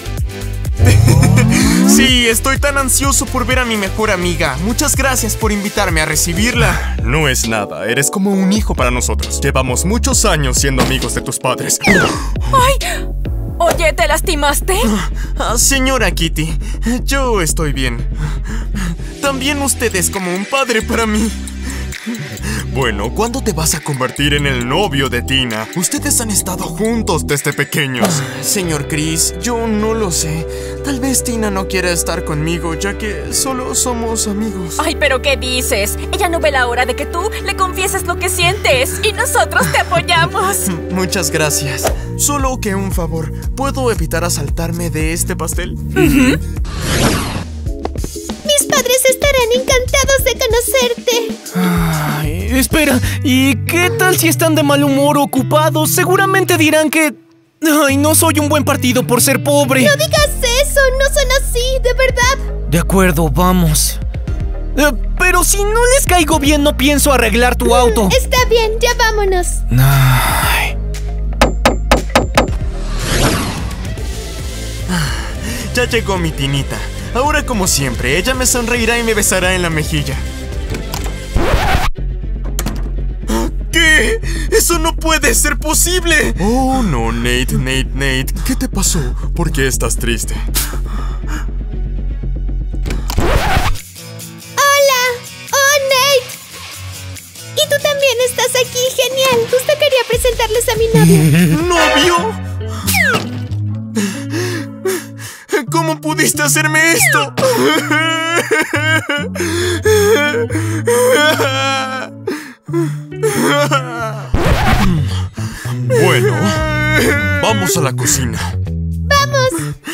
Sí, estoy tan ansioso por ver a mi mejor amiga. Muchas gracias por invitarme a recibirla. No es nada, eres como un hijo para nosotros. Llevamos muchos años siendo amigos de tus padres. ¡Ay! Oye, ¿te lastimaste? Señora Kitty, yo estoy bien. También usted es como un padre para mí. Bueno, ¿cuándo te vas a convertir en el novio de Tina? Ustedes han estado juntos desde pequeños. Señor Chris, yo no lo sé. Tal vez Tina no quiera estar conmigo, ya que solo somos amigos. Ay, ¿pero qué dices? Ella no ve la hora de que tú le confieses lo que sientes. Y nosotros te apoyamos. Muchas gracias. Solo que un favor, ¿puedo evitar asaltarme de este pastel? Mis padres estarán encantados de conocerte. Ay, espera, ¿y qué tal si están de mal humor, ocupados? Seguramente dirán que... Ay, no soy un buen partido por ser pobre. No digas eso, no son así, de verdad. De acuerdo, vamos. Pero si no les caigo bien, no pienso arreglar tu auto. Está bien, ya vámonos. Ay. Ya llegó mi Tinita. Ahora, como siempre, ella me sonreirá y me besará en la mejilla. ¿Qué? ¡Eso no puede ser posible! Oh, no, Nate. ¿Qué te pasó? ¿Por qué estás triste? ¡Hola! ¡Oh, Nate! Y tú también estás aquí, genial. Justo quería presentarles a mi novio. ¿Novio? ¿Cómo pudiste hacerme esto? Bueno, vamos a la cocina. ¡Vamos!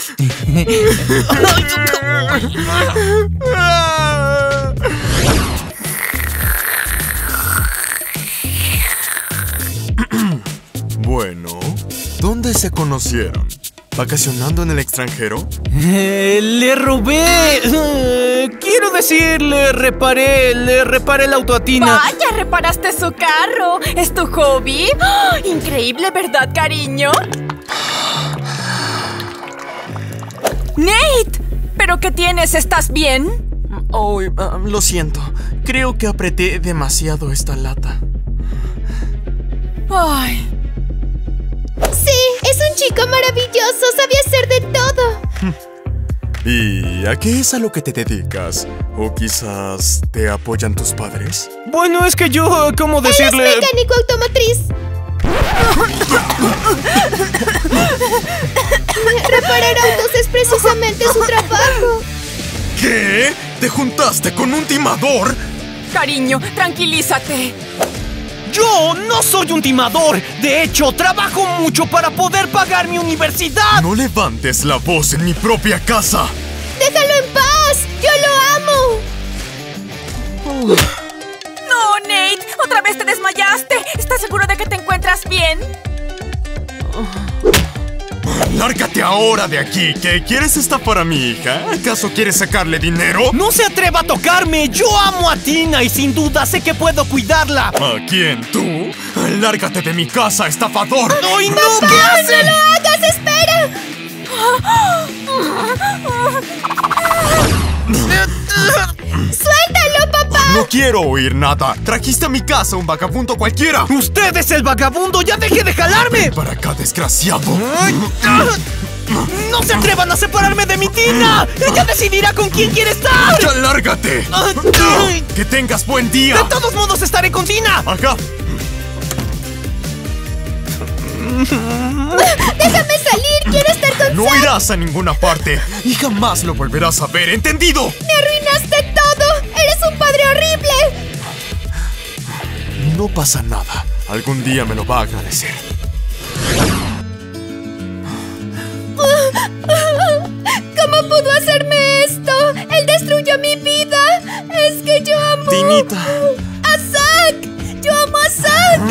Bueno, ¿dónde se conocieron? ¿Vacacionando en el extranjero? Le robé. Quiero decir, le reparé el auto a Tina. Vaya, reparaste su carro. ¿Es tu hobby? ¡Oh! Increíble, ¿verdad, cariño? ¡Nate! ¿Pero qué tienes? ¿Estás bien? Oh, lo siento. Creo que apreté demasiado esta lata. Ay. Sí, es un chico maravilloso, sabe hacer de todo. ¿Y a qué es a lo que te dedicas? ¿O quizás te apoyan tus padres? Bueno, es que yo, ¿cómo decirle? Él es mecánico automotriz. Reparar autos es precisamente su trabajo. ¿Qué? ¿Te juntaste con un timador? Cariño, tranquilízate. ¡Yo no soy un timador! De hecho, trabajo mucho para poder pagar mi universidad. No levantes la voz en mi propia casa. ¡Déjalo en paz! ¡Yo lo amo! No, Nate, otra vez te desmayaste. ¿Estás seguro de que te encuentras bien? ¡Lárgate ahora de aquí! ¿Qué quieres estafar a mi hija? ¿Acaso quieres sacarle dinero? ¡No se atreva a tocarme! ¡Yo amo a Tina y sin duda sé que puedo cuidarla! ¿A quién, tú? ¡Lárgate de mi casa, estafador! ¡Ay, no! ¿Qué haces? ¡No lo hagas! ¡Espera! ¡Suéltalo, papá! No quiero oír nada. Trajiste a mi casa un vagabundo cualquiera. ¡Usted es el vagabundo! ¡Ya deje de jalarme! Para acá, desgraciado. ¡No se atrevan a separarme de mi Tina! ¡Ella decidirá con quién quiere estar! ¡Ya lárgate! Ay. ¡Que tengas buen día! ¡De todos modos estaré con Tina! ¡Acá! ¡Déjame salir! ¡Quiero estar con No Zack! irás a ninguna parte y jamás lo volverás a ver, ¿entendido? ¡Me arruinaste todo! ¡Eres un padre horrible! No pasa nada. Algún día me lo va a agradecer. ¿Cómo pudo hacerme esto? ¡Él destruyó mi vida! ¡Es que yo amo... Tinita. ¡A Zack! ¡Yo amo a Zack!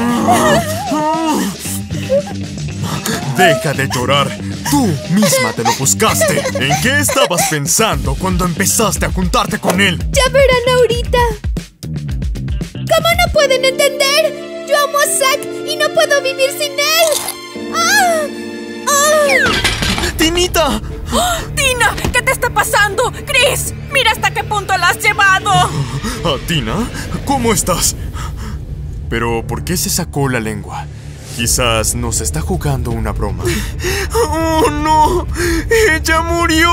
Deja de llorar. Tú misma te lo buscaste. ¿En qué estabas pensando cuando empezaste a juntarte con él? Ya verán ahorita. ¿Cómo no pueden entender? Yo amo a Zack y no puedo vivir sin él. ¡Ah! ¡Ah! ¡Tinita! ¡Oh, Tina! ¿Qué te está pasando? ¡Chris! ¡Mira hasta qué punto la has llevado! Tina, ¿cómo estás? Pero, ¿por qué se sacó la lengua? Quizás nos está jugando una broma. ¡Oh, no! ¡Ella murió!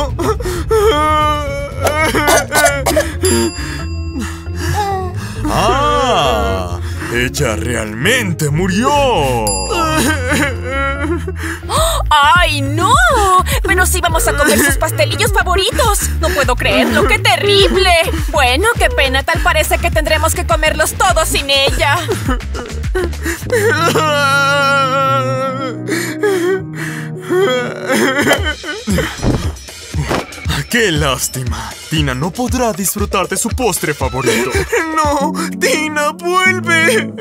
¡Ah! ¡Ella realmente murió! ¡Ay, no! Pero sí vamos a comer sus pastelillos favoritos. No puedo creerlo, ¡qué terrible! Bueno, qué pena, tal parece que tendremos que comerlos todos sin ella. ¡Qué lástima! Tina no podrá disfrutar de su postre favorito. ¡No! ¡Tina, vuelve!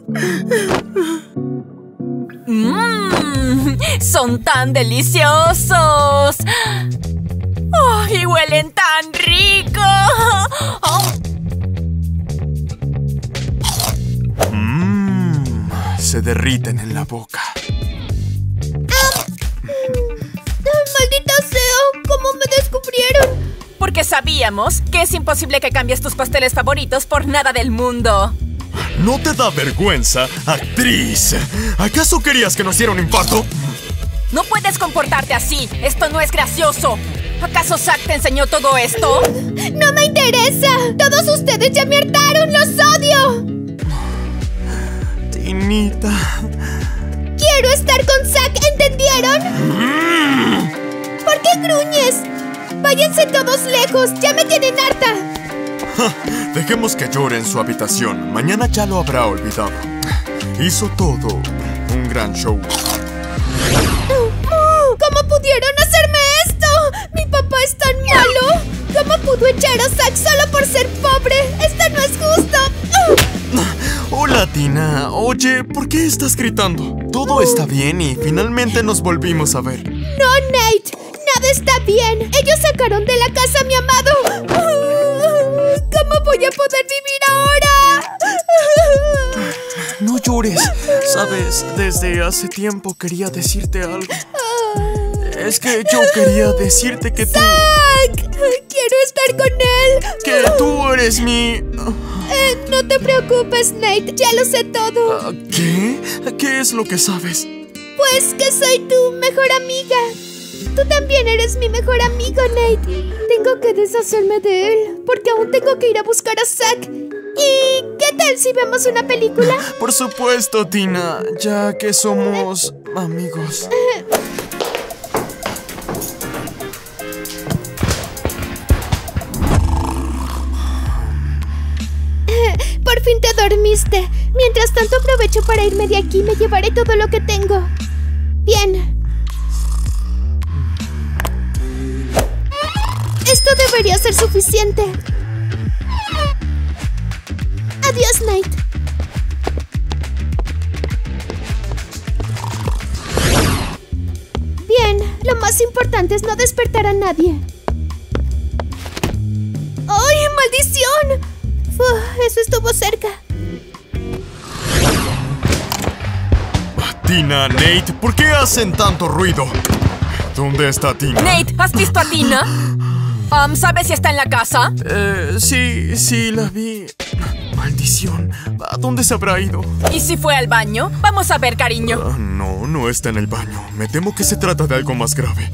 ¡Son tan deliciosos! ¡Oh, y huelen tan rico! Oh. Se derriten en la boca. ¡Maldita sea! ¿Cómo me descubrieron? Porque sabíamos que es imposible que cambies tus pasteles favoritos por nada del mundo. ¿No te da vergüenza, actriz? ¿Acaso querías que nos diera un infarto? No puedes comportarte así. Esto no es gracioso. ¿Acaso Zack te enseñó todo esto? ¡No me interesa! ¡Todos ustedes ya me hartaron! ¡Los odio! Tinita. ¡Quiero estar con Zack! ¿Entendieron? ¿Por qué gruñes? Váyanse todos lejos. ¡Ya me tienen harta! Dejemos que llore en su habitación. Mañana ya lo habrá olvidado. Hizo todo un gran show. ¿Cómo pudieron hacerme esto? ¡Mi papá es tan malo! ¿Cómo pudo echar a Zack solo por ser pobre? ¡Esto no es justo! Hola, Tina. Oye, ¿por qué estás gritando? Todo está bien y finalmente nos volvimos a ver. ¡No, Nate! ¡Nada está bien! ¡Ellos sacaron de la casa a mi amado! ¿Cómo voy a poder vivir ahora? No llores. Sabes, desde hace tiempo quería decirte algo. Es que yo quería decirte que tú... ¡Zack! ¡Quiero estar con él! Que tú eres mi... No te preocupes, Nate. Ya lo sé todo. ¿Qué? ¿Qué es lo que sabes? Pues que soy tu mejor amiga. Tú también eres mi mejor amigo, Nate. Tengo que deshacerme de él, porque aún tengo que ir a buscar a Zack. ¿Y qué tal si vemos una película? Por supuesto, Tina, ya que somos amigos. fin te dormiste. Mientras tanto aprovecho para irme de aquí. Me llevaré todo lo que tengo. Bien. Esto debería ser suficiente. Adiós, Nate. Bien, lo más importante es no despertar a nadie. ¡Ay, maldición! Eso estuvo cerca. Tina, Nate, ¿por qué hacen tanto ruido? ¿Dónde está Tina? Nate, ¿has visto a Tina? ¿Sabes si está en la casa? Sí, la vi. Maldición. ¿A dónde se habrá ido? ¿Y si fue al baño? Vamos a ver, cariño. No está en el baño. Me temo que se trata de algo más grave.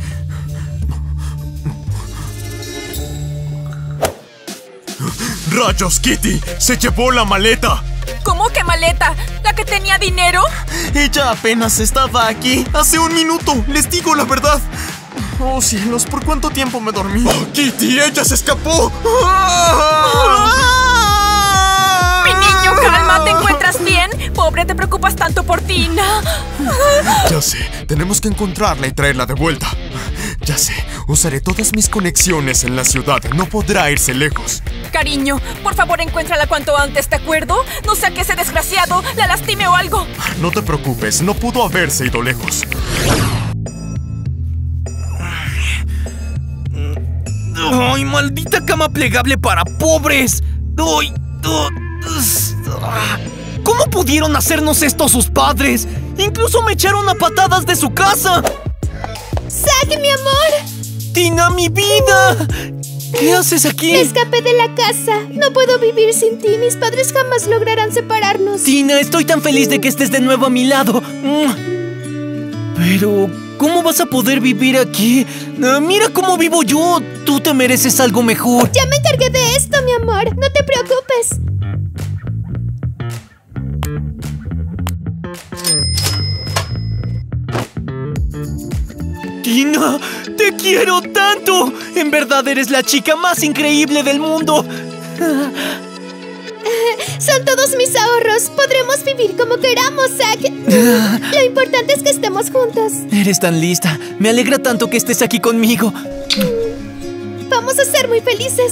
¡Rayos, Kitty! ¡Se llevó la maleta! ¿Cómo que maleta? ¿La que tenía dinero? Ella apenas estaba aquí. Hace un minuto. Les digo la verdad. Oh, cielos, ¿por cuánto tiempo me dormí? ¡Oh, Kitty! ¡Ella se escapó! Mi niño, calma, ¿te encuentras bien? Pobre, te preocupas tanto por Tina. Ya sé, tenemos que encontrarla y traerla de vuelta. Ya sé, usaré todas mis conexiones en la ciudad. No podrá irse lejos. Cariño, por favor encuéntrala cuanto antes, ¿de acuerdo? No sea que ese desgraciado la lastime o algo. No te preocupes, no pudo haberse ido lejos. ¡Ay, maldita cama plegable para pobres! ¡Ay! ¿Cómo pudieron hacernos esto sus padres? ¡Incluso me echaron a patadas de su casa! ¡Zack, mi amor! ¡Tina, mi vida! ¿Qué haces aquí? Me escapé de la casa. No puedo vivir sin ti. Mis padres jamás lograrán separarnos. Tina, estoy tan feliz de que estés de nuevo a mi lado. Pero, ¿cómo vas a poder vivir aquí? Mira cómo vivo yo. Tú te mereces algo mejor. Ya me encargué de esto, mi amor. No te preocupes. Tina, te quiero tanto. En verdad eres la chica más increíble del mundo. Son todos mis ahorros. Podremos vivir como queramos, Zack. Lo importante es que estemos juntos. Eres tan lista. Me alegra tanto que estés aquí conmigo. Vamos a ser muy felices.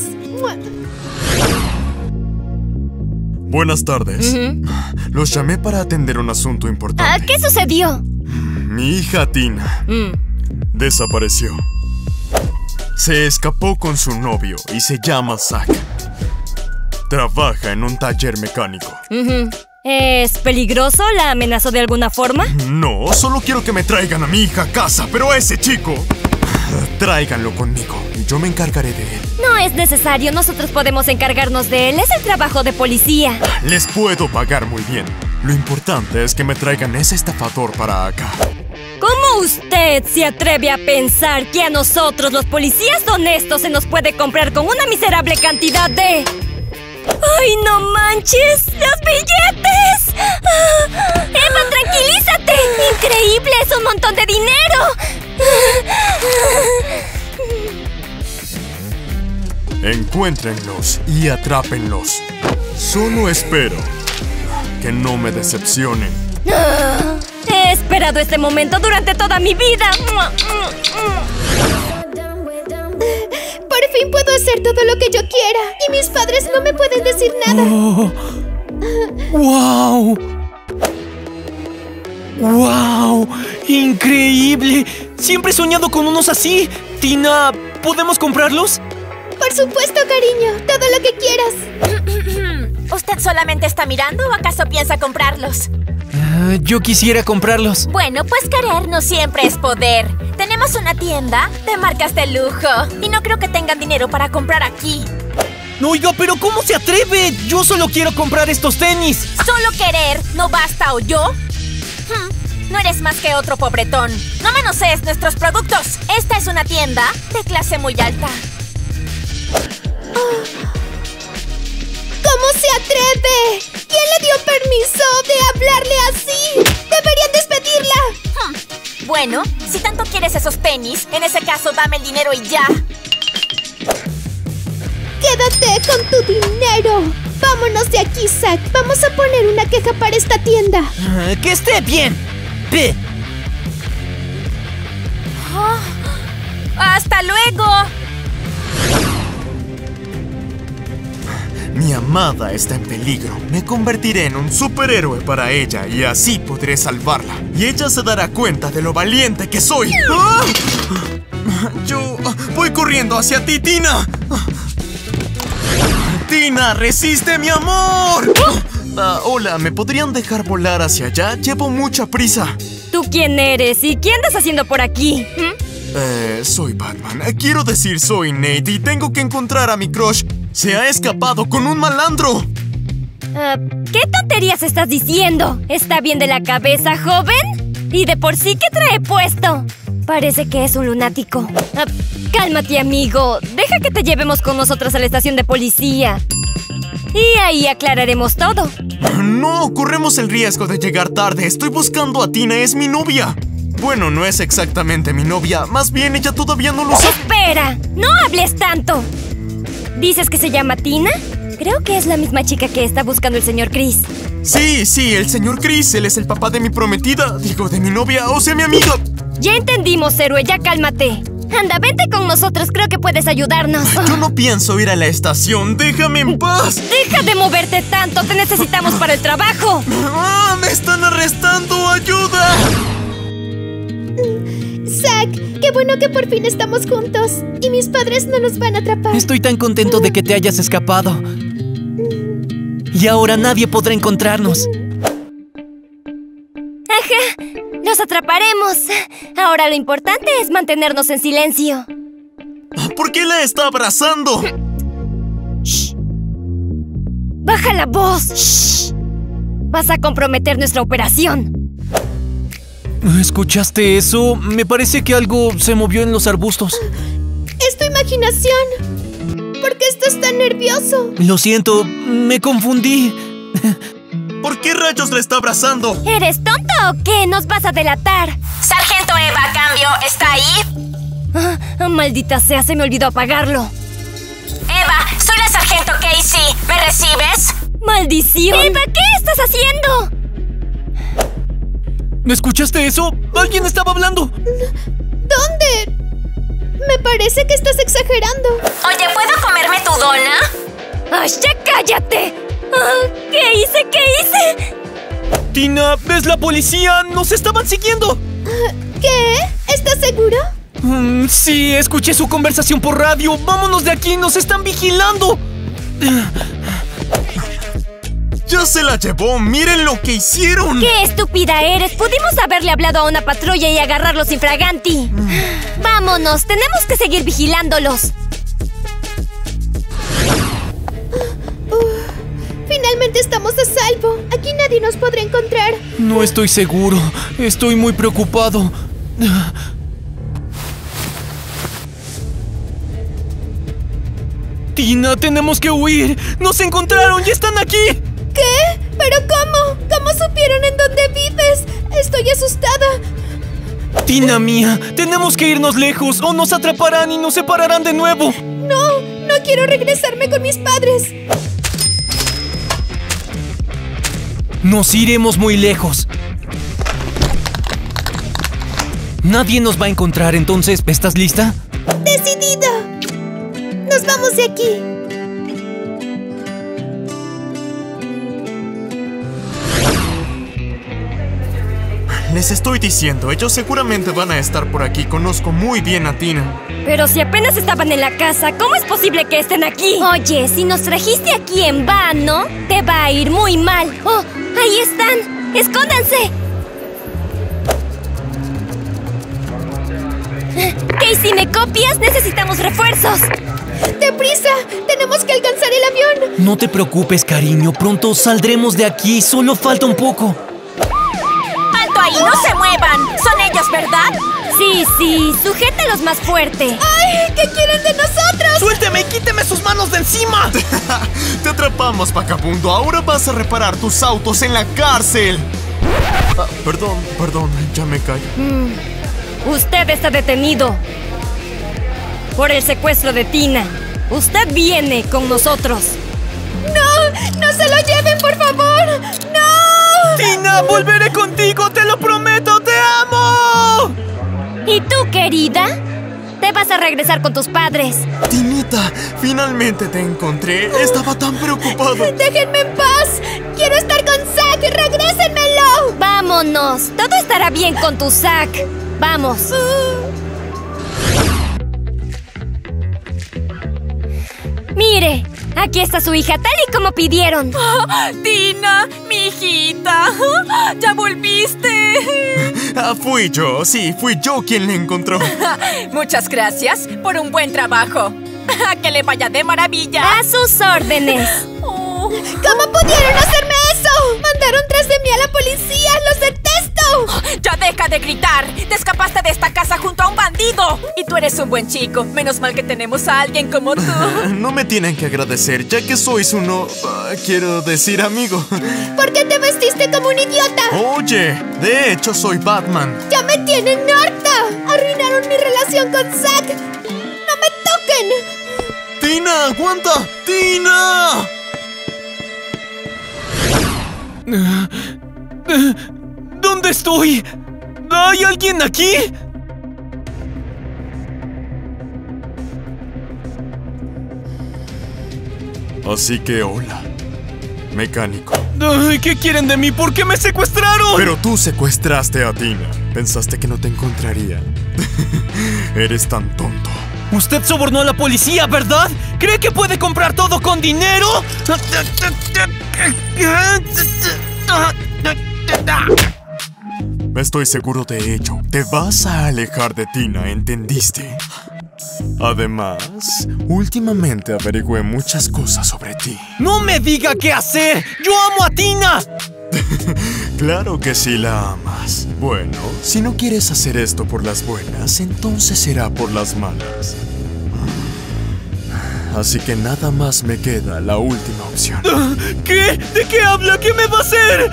Buenas tardes. Los llamé para atender un asunto importante. ¿Qué sucedió? Mi hija Tina desapareció. Se escapó con su novio y se llama Zack. Trabaja en un taller mecánico. ¿Es peligroso? ¿La amenazó de alguna forma? No, solo quiero que me traigan a mi hija a casa, pero a ese chico tráiganlo conmigo y yo me encargaré de él. No es necesario, nosotros podemos encargarnos de él. Es el trabajo de policía. Les puedo pagar muy bien. Lo importante es que me traigan ese estafador para acá. ¿Cómo usted se atreve a pensar que a nosotros, los policías honestos, se nos puede comprar con una miserable cantidad de... ¡Ay, no manches! ¡Los billetes! ¡Eva, tranquilízate! ¡Increíble! ¡Es un montón de dinero! Encuéntrenlos y atrápenlos. Solo espero que no me decepcionen. He esperado este momento durante toda mi vida. Por fin puedo hacer todo lo que yo quiera. Y mis padres no me pueden decir nada. ¡Wow! ¡Wow! ¡Increíble! Siempre he soñado con unos así. Tina, ¿podemos comprarlos? Por supuesto, cariño. Todo lo que quieras. ¿Usted solamente está mirando o acaso piensa comprarlos? Yo quisiera comprarlos. Bueno, pues querer no siempre es poder. Tenemos una tienda de marcas de lujo y no creo que tengan dinero para comprar aquí. Oiga, pero ¿cómo se atreve? Yo solo quiero comprar estos tenis. ¿Solo querer no basta o yo? No eres más que otro pobretón. No manosees nuestros productos. Esta es una tienda de clase muy alta. ¿Cómo se atreve? ¿Quién le dio permiso de hablarle así? ¡Deberían despedirla! Bueno, si tanto quieres esos tenis, en ese caso dame el dinero y ya. ¡Quédate con tu dinero! ¡Vámonos de aquí! aquí, Zack. Vamos a poner una queja para esta tienda. ¡Que esté bien! ¡Pe! ¡Hasta luego! Mi amada está en peligro. Me convertiré en un superhéroe para ella y así podré salvarla. Y ella se dará cuenta de lo valiente que soy. ¡Ah! Yo voy corriendo hacia ti, Tina. Tina, resiste, mi amor. Hola, ¿me podrían dejar volar hacia allá? Llevo mucha prisa. ¿Tú quién eres y qué andas haciendo por aquí? Soy Batman. Quiero decir, soy Nate y tengo que encontrar a mi crush. Se ha escapado con un malandro. ¿Qué tonterías estás diciendo? ¿Está bien de la cabeza, joven? ¿Y de por sí qué trae puesto? Parece que es un lunático. Cálmate, amigo. Deja que te llevemos con nosotros a la estación de policía. Y ahí aclararemos todo. No, corremos el riesgo de llegar tarde. Estoy buscando a Tina, es mi novia. Bueno, no es exactamente mi novia. Más bien, ella todavía no lo sabe. ¡Espera! ¡No hables tanto! ¿Dices que se llama Tina? Creo que es la misma chica que está buscando el señor Chris. Sí, el señor Chris. Él es el papá de mi prometida. Digo, de mi novia, o sea, mi amiga. Ya entendimos, héroe. Ya cálmate. Anda, vente con nosotros. Creo que puedes ayudarnos. Yo no pienso ir a la estación. Déjame en paz. ¡Deja de moverte tanto! ¡Te necesitamos para el trabajo! ¡Ah! ¡Me están arrestando! ¡Ayuda! Zack, qué bueno que por fin estamos juntos. Y mis padres no nos van a atrapar. Estoy tan contento de que te hayas escapado. Y ahora nadie podrá encontrarnos. ¡Ajá! ¡Los atraparemos! Ahora lo importante es mantenernos en silencio. ¿Por qué la está abrazando? ¡Shh! ¡Baja la voz! ¡Shh! Vas a comprometer nuestra operación. ¿Escuchaste eso? Me parece que algo se movió en los arbustos. Es tu imaginación. ¿Por qué estás tan nervioso? Lo siento, me confundí. ¿Por qué rayos la está abrazando? ¿Eres tonto o qué? ¿Nos vas a delatar? Sargento Eva, cambio, ¿está ahí? Maldita sea, se me olvidó apagarlo. Eva, soy la sargento Casey. ¿Me recibes? ¡Maldición! ¡Eva, qué estás haciendo! ¿Escuchaste eso? ¡Alguien estaba hablando! ¿Dónde? Me parece que estás exagerando. Oye, ¿puedo comerme tu dona? ¡Ay, ya cállate! ¿Qué hice? ¿Qué hice? Tina, ¿ves la policía? ¡Nos estaban siguiendo! ¿Qué? ¿Estás seguro? Sí, escuché su conversación por radio. ¡Vámonos de aquí! ¡Nos están vigilando! ¡Ya se la llevó! ¡Miren lo que hicieron! ¡Qué estúpida eres! Pudimos haberle hablado a una patrulla y agarrarlos infraganti. ¡Vámonos! Tenemos que seguir vigilándolos. Finalmente estamos a salvo. Aquí nadie nos podrá encontrar. No estoy seguro. Estoy muy preocupado. Tina, tenemos que huir. ¡Nos encontraron! ¡Ya están aquí! ¿Qué? ¿Pero cómo? ¿Cómo supieron en dónde vives? Estoy asustada. Tina mía, tenemos que irnos lejos o nos atraparán y nos separarán de nuevo. No quiero regresarme con mis padres. Nos iremos muy lejos. Nadie nos va a encontrar, entonces, ¿estás lista? ¡Decidido! ¡Nos vamos de aquí! Les estoy diciendo, ellos seguramente van a estar por aquí. Conozco muy bien a Tina. Pero si apenas estaban en la casa, ¿cómo es posible que estén aquí? Oye, si nos trajiste aquí en vano, te va a ir muy mal. ¡Oh! ¡Ahí están! ¡Escóndanse! Casey, ¿me copias? Necesitamos refuerzos. ¡Deprisa! ¡Tenemos que alcanzar el avión! No te preocupes, cariño. Pronto saldremos de aquí. Solo falta un poco. ¡Alto ahí! ¡No se muevan! Son ellos, ¿verdad? Sí, sujétalos más fuerte. ¡Ay! ¿Qué quieren de nosotros? ¡Suélteme y quíteme sus manos de encima! Te atrapamos, vagabundo. Ahora vas a reparar tus autos en la cárcel. Perdón, ya me callo. Usted está detenido por el secuestro de Tina. Usted viene con nosotros. ¡No! ¡No se lo lleven, ¡Volveré contigo! ¡Te lo prometo! ¡Te amo! ¿Y tú, querida? Te vas a regresar con tus padres. Tinita, finalmente te encontré. Estaba tan preocupado. ¡Déjenme en paz! ¡Quiero estar con Zack! ¡Regrésenmelo! ¡Vámonos! Todo estará bien con tu Zack. ¡Vamos! ¡Mire! Aquí está su hija, tal y como pidieron. Tina, mi hijita. ¿Ya volviste? Fui yo, sí, fui yo quien le encontró. Muchas gracias por un buen trabajo. Que le vaya de maravilla. A sus órdenes. Oh. ¿Cómo pudieron hacerme eso? Mandaron tras de mí a la policía. ¡Los detesto! ¡Ya deja de gritar! ¡Te escapaste de esta casa junto a un bandido! Y tú eres un buen chico. Menos mal que tenemos a alguien como tú. No me tienen que agradecer, ya que sois uno... quiero decir amigo. ¿Por qué te vestiste como un idiota? Oye, de hecho soy Batman. ¡Ya me tienen harta! ¡Arruinaron mi relación con Zack! ¡No me toquen! ¡Tina, aguanta! ¡Tina! ¿Dónde estoy? ¿Hay alguien aquí? Así que hola, mecánico. Ay, ¿qué quieren de mí? ¿Por qué me secuestraron? Pero tú secuestraste a Tina. Pensaste que no te encontraría. Eres tan tonto. Usted sobornó a la policía, ¿verdad? ¿Cree que puede comprar todo con dinero? Estoy seguro de ello. Te vas a alejar de Tina, ¿entendiste? Además, últimamente averigüé muchas cosas sobre ti. ¡No me diga qué hacer! ¡Yo amo a Tina! Claro que sí la amas. Bueno, si no quieres hacer esto por las buenas, entonces será por las malas. Así que nada más me queda la última opción. ¿Qué? ¿De qué habla? ¿Qué me va a hacer?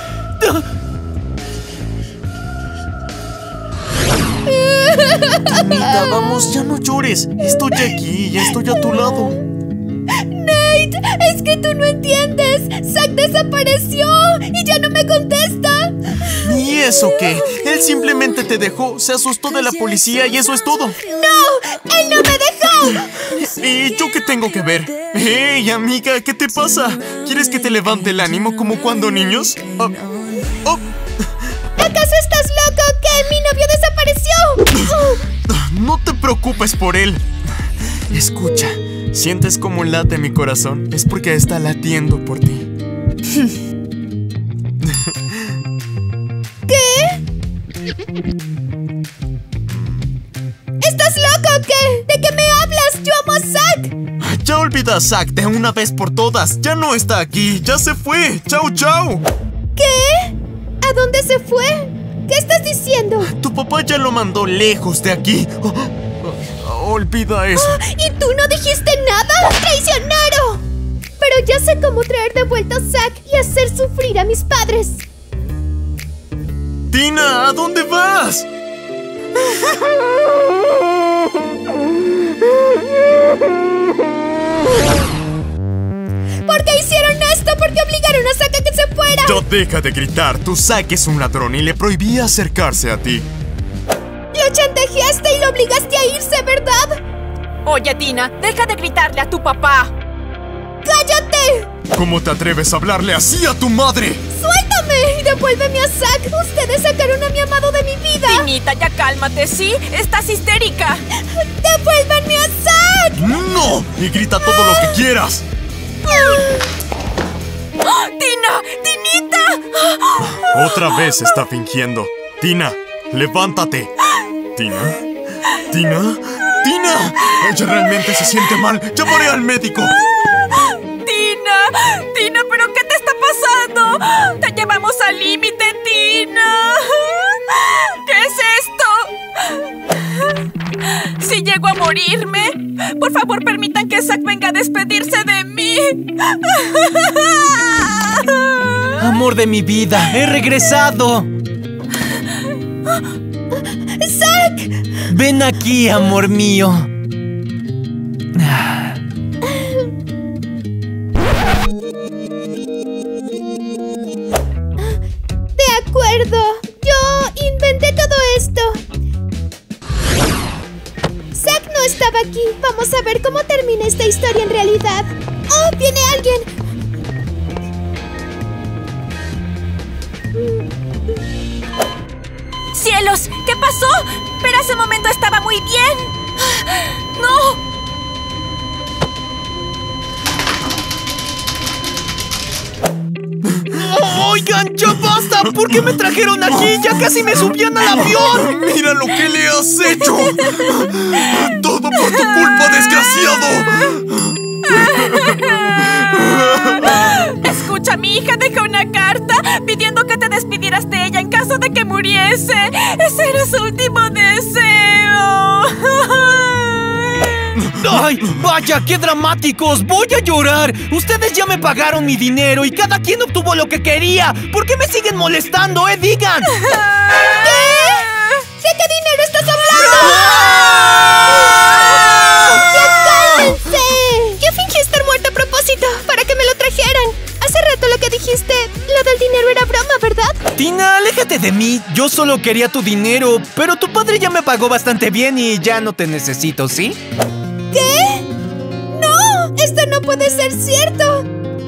Tinita, vamos, ya no llores. Estoy aquí y estoy a tu lado. ¡Nate! ¡Es que tú no entiendes! ¡Zack desapareció! ¡Y ya no me contesta! ¿Y eso qué? Él simplemente te dejó, se asustó de la policía y eso es todo. ¡No! ¡Él no me dejó! ¿Y yo qué tengo que ver? ¡Hey, amiga! ¿Qué te pasa? ¿Quieres que te levante el ánimo como cuando niños? ¿Acaso estás loco? ¿Que mi novio desapareció? No te preocupes por él. Escucha, ¿sientes cómo late mi corazón? Es porque está latiendo por ti. ¿Qué? ¿Estás loco o qué? ¿De qué me hablas? ¡Yo amo a Zack! Ya olvida a Zack de una vez por todas. Ya no está aquí, ya se fue. ¡Chao, chao! ¿Qué? ¿A dónde se fue? ¿Qué estás diciendo? Tu papá ya lo mandó lejos de aquí. Olvida eso. ¿Y tú no dijiste nada? ¡Traicionero! Pero ya sé cómo traer de vuelta a Zack y hacer sufrir a mis padres. Tina, ¿a dónde vas? ¿Por qué hicieron esto? ¿Por qué obligaron a Zack a que se fuera? Yo deja de gritar. Tu Zack es un ladrón y le prohibí acercarse a ti. Lo chantajeaste y lo obligaste a irse, ¿verdad? Oye, Tina, deja de gritarle a tu papá. ¡Cállate! ¿Cómo te atreves a hablarle así a tu madre? ¡Suéltame! Y devuélveme a Zack. Ustedes sacaron a mi amado de mi vida. Tinita, ya cálmate, ¿sí? Estás histérica. ¡Devuélvanme a Zack! ¡No! Y grita todo lo que quieras. ¡Tina! ¡Tinita! Otra vez está fingiendo. Tina, levántate. ¿Tina? ¿Tina? ¡Tina! Ella realmente se siente mal. ¡Llamaré al médico! ¡Tina, pero qué te está pasando! ¡Te llevamos al límite, Tina! ¿Qué es esto? Si llego a morirme, por favor permitan que Zack venga a despedirse de mí. Amor de mi vida, he regresado. ¡Zack! Ven aquí, amor mío. ¿Te esta historia en realidad. ¡Oh, viene alguien! ¡Cielos! ¿Qué pasó? Pero hace un momento estaba muy bien. ¡No! Oigan, ya basta. ¿Por qué me trajeron aquí? Ya casi me subían al avión. ¡Mira lo que le has hecho! ¡Todo por tu culpa, desgraciado! Escucha, mi hija dejó una carta pidiendo que te despidieras de ella en caso de que muriese. Ese era su último deseo. ¡Ay, vaya, qué dramáticos! ¡Voy a llorar! Ustedes ya me pagaron mi dinero y cada quien obtuvo lo que quería. ¿Por qué me siguen molestando, digan? ¿Qué? ¿De qué dinero estás hablando? ¡Ya cállense! Yo fingí estar muerta a propósito, para que me lo trajeran. Hace rato lo que dijiste, lo del dinero era broma, ¿verdad? Tina, aléjate de mí. Yo solo quería tu dinero, pero tu padre ya me pagó bastante bien y ya no te necesito, ¿sí? ¿Qué? ¡No! ¡Esto no puede ser cierto!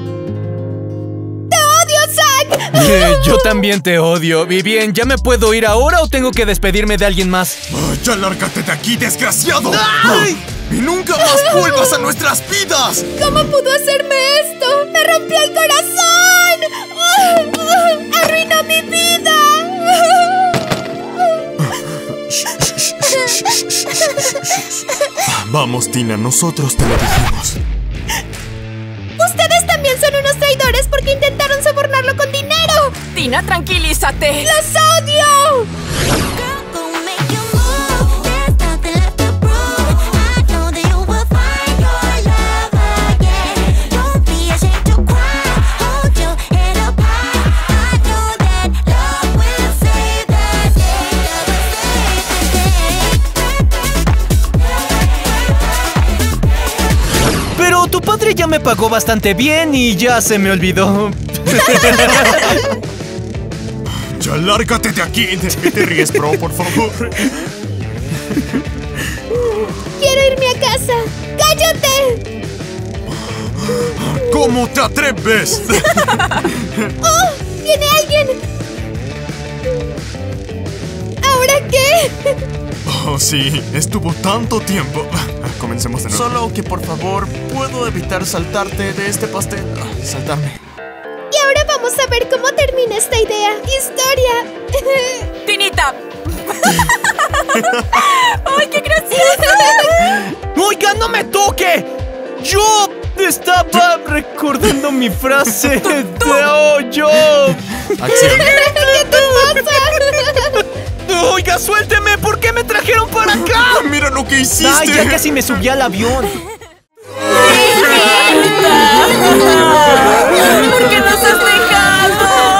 ¡Te odio, Zack! Yo también te odio. Y bien, ¿ya me puedo ir ahora o tengo que despedirme de alguien más? ¡Ya lárgate de aquí, desgraciado! ¡Ay! ¡Y nunca más vuelvas a nuestras vidas! ¿Cómo pudo hacerme esto? ¡Me rompió el corazón! ¡Arruinó mi vida! Vamos, Tina, nosotros te lo dijimos. Ustedes también son unos traidores porque intentaron sobornarlo con dinero. Tina, tranquilízate. ¡Los odio! Tu padre ya me pagó bastante bien y ya se me olvidó. ¡Ya lárgate de aquí! ¿De qué te ríes, bro? Por favor. ¡Quiero irme a casa! ¡Cállate! ¿Cómo te atreves? ¡Oh! ¡Viene alguien! ¿Ahora qué? Oh, sí. Estuvo tanto tiempo. Comencemos de nuevo. Solo que, por favor, ¿puedo evitar saltarte de este pastel? Saltarme. Y ahora vamos a ver cómo termina esta idea. ¡Historia! ¡Tinita! ¡Ay, qué gracioso! ¡Oiga, no me toque! Yo estaba recordando mi frase. ¡Yo! Acción. ¿Qué te pasa? ¡Oiga, suélteme! ¿Por qué me trajeron para acá? ¡Mira lo que hiciste! ¡Ay, ya casi me subí al avión! ¿Por qué nos has dejado?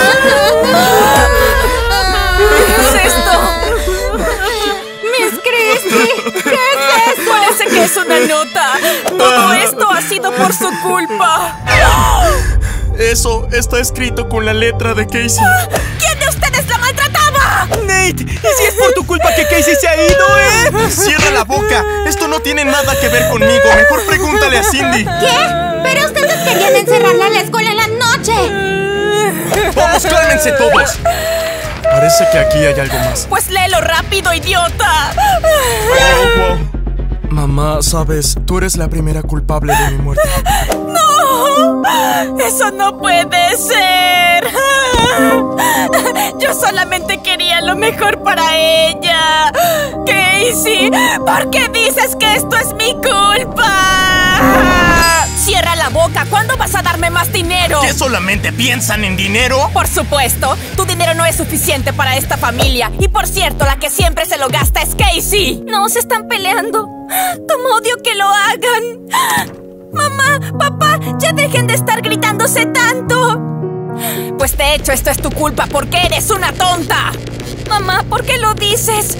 ¿Qué es esto? ¡Miss Christie! ¿Qué es eso? Parece que es una nota. Todo esto ha sido por su culpa. Eso está escrito con la letra de Casey. ¿Quién de ustedes la maltrataba? ¡Nate! ¿Y si es por tu culpa que Casey se ha ido, ¡Cierra la boca! Esto no tiene nada que ver conmigo. Mejor pregúntale a Cindy. ¿Qué? Pero ustedes querían encerrarla en la escuela en la noche. ¡Vamos, cálmense todos! Parece que aquí hay algo más. Pues léelo rápido, idiota. Wow. Mamá, sabes, tú eres la primera culpable de mi muerte. ¡No! ¡Eso no puede ser! Yo solamente quería lo mejor para ella. Casey, ¿por qué dices que esto es mi culpa? ¡Cierra la boca! ¿Cuándo vas a darme más dinero? ¿Qué solamente piensan en dinero? Por supuesto, tu dinero no es suficiente para esta familia. Y por cierto, la que siempre se lo gasta es Casey. No, se están peleando. Como odio que lo hagan. Mamá, papá, ya dejen de estar gritándose tanto. Pues de hecho esto es tu culpa porque eres una tonta. Mamá, ¿por qué lo dices?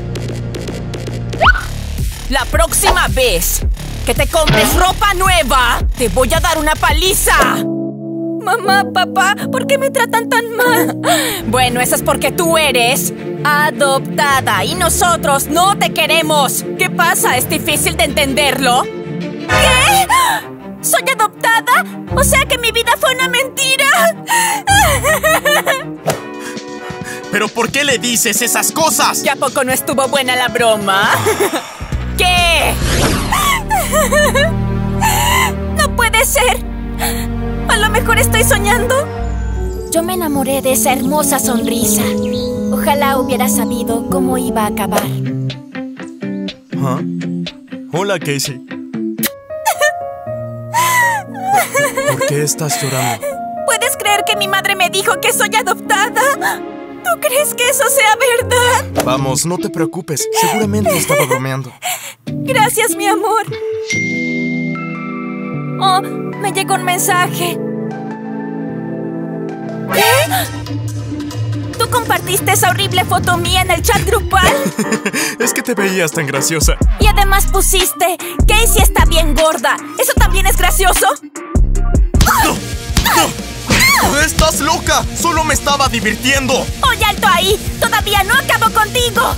La próxima vez que te compres ropa nueva, te voy a dar una paliza. Mamá, papá, ¿por qué me tratan tan mal? Bueno, eso es porque tú eres adoptada y nosotros no te queremos. ¿Qué pasa? ¿Es difícil de entenderlo? ¿Qué? ¿Soy adoptada? O sea que mi vida fue una mentira. ¿Pero por qué le dices esas cosas? ¿Ya poco no estuvo buena la broma? ¿Qué? No puede ser. A lo mejor estoy soñando. Yo me enamoré de esa hermosa sonrisa. Ojalá hubiera sabido cómo iba a acabar. ¿Ah? Hola, Casey. ¿Por qué estás llorando? ¿Puedes creer que mi madre me dijo que soy adoptada? ¿Tú crees que eso sea verdad? Vamos, no te preocupes. Seguramente estaba bromeando. Gracias, mi amor. Oh, me llegó un mensaje. ¿Qué? ¿Tú compartiste esa horrible foto mía en el chat grupal? Es que te veías tan graciosa. Y además pusiste, Casey está bien gorda. ¿Eso también es gracioso? ¡No! ¡No! ¡Estás loca! ¡Solo me estaba divirtiendo! ¡Oye, alto ahí! ¡Todavía no acabo contigo!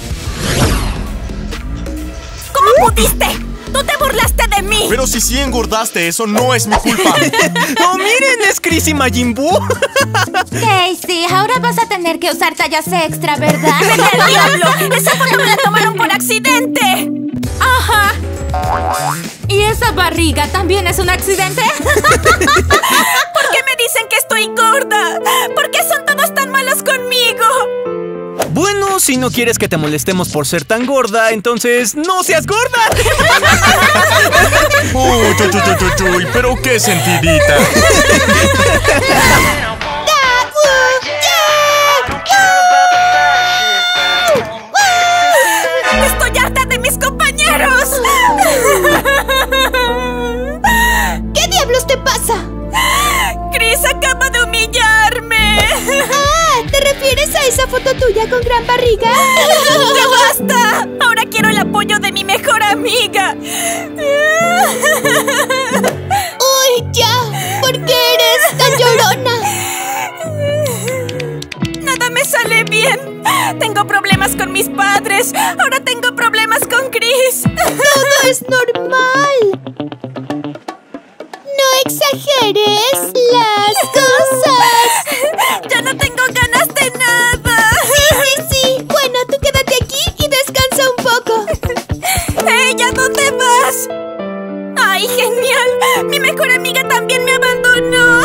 ¿Cómo pudiste? ¡Tú te burlaste de mí! Pero si sí engordaste, eso no es mi culpa. ¡Oh, miren! ¡Es Chris y Majin Buu! Casey, ahora vas a tener que usar tallas extra, ¿verdad? ¡Vete al diablo! ¡Esa foto me la tomaron por accidente! Ajá. ¿Y esa barriga también es un accidente? ¿Por qué me dicen que estoy gorda? ¿Por qué son todos tan malos conmigo? Bueno, si no quieres que te molestemos por ser tan gorda, entonces ¡no seas gorda! Uy, pero qué sentidita. ¡Estoy harta de mis compañeros! ¿Qué diablos te pasa? ¡Chris acaba de humillarme! Ah, ¿te refieres a esa foto tuya con gran barriga? ¡Ya basta! Ahora quiero el apoyo de mi mejor amiga. ¡Uy, ya! ¿Por qué eres tan llorona? Nada me sale bien. Tengo problemas con mis padres. Ahora tengo problemas con Chris. Todo es normal. No exageres las cosas. Ya no tengo ganas de nada. Sí. Bueno, tú quédate aquí y descansa un poco. ¡Hey! ¿A dónde vas? ¡Ay, genial! Mi mejor amiga también me abandonó.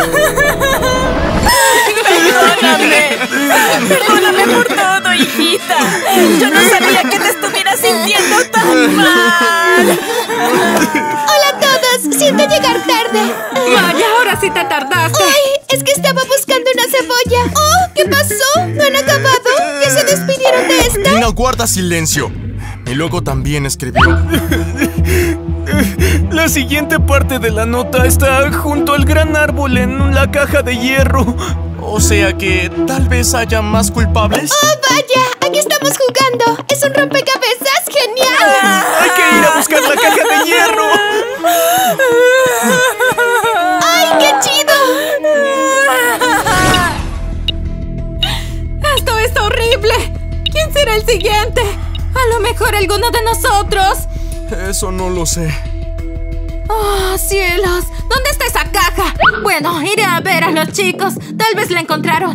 Perdóname. Perdóname por todo, hijita. Yo no sabía que te estuvieras sintiendo tan mal. Hola a todos. Siento llegar tarde. Vaya, ahora sí te tardaste. ¡Ay! Es que estaba buscando una cebolla. ¡Oh! ¿Qué pasó? ¿No han acabado? ¿Ya se despidieron de esta? Dina, guarda silencio. Y luego también escribió. La siguiente parte de la nota está junto al gran árbol en la caja de hierro. O sea que tal vez haya más culpables. ¡Oh, vaya! Aquí estamos jugando. Es un rompecabezas genial. Hay que ir a buscar la caja de hierro. ¡Ay, qué chido! Esto es horrible. ¿Quién será el siguiente? A lo mejor alguno de nosotros. Eso no lo sé. ¡Oh, cielos! ¿Dónde está esa caja? Bueno, iré a ver a los chicos. Tal vez la encontraron.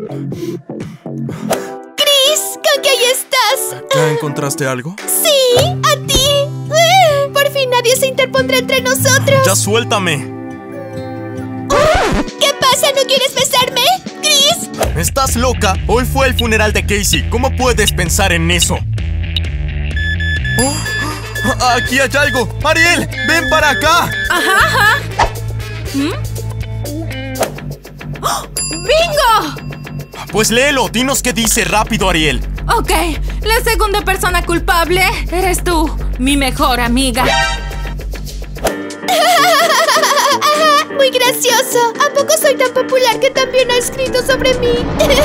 Chris, ¿con qué ahí estás? ¿Ya encontraste algo? Sí, a ti. Por fin nadie se interpondrá entre nosotros. ¡Ya suéltame! ¿Qué pasa? ¿No quieres besarme, Chris? ¿Estás loca? Hoy fue el funeral de Casey. ¿Cómo puedes pensar en eso? ¡Oh! ¡Aquí hay algo! ¡Ariel! ¡Ven para acá! ¡Ajá! ¡Oh! ¡Bingo! Pues léelo. Dinos qué dice rápido, Ariel. Ok, la segunda persona culpable eres tú, mi mejor amiga. Muy gracioso. ¿A poco soy tan popular que también ha escrito sobre mí?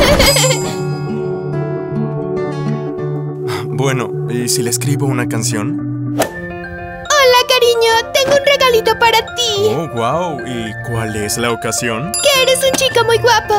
Bueno, ¿y si le escribo una canción? Hola, cariño. Tengo un regalito para ti. Oh, wow. ¿Y cuál es la ocasión? Que eres un chico muy guapo.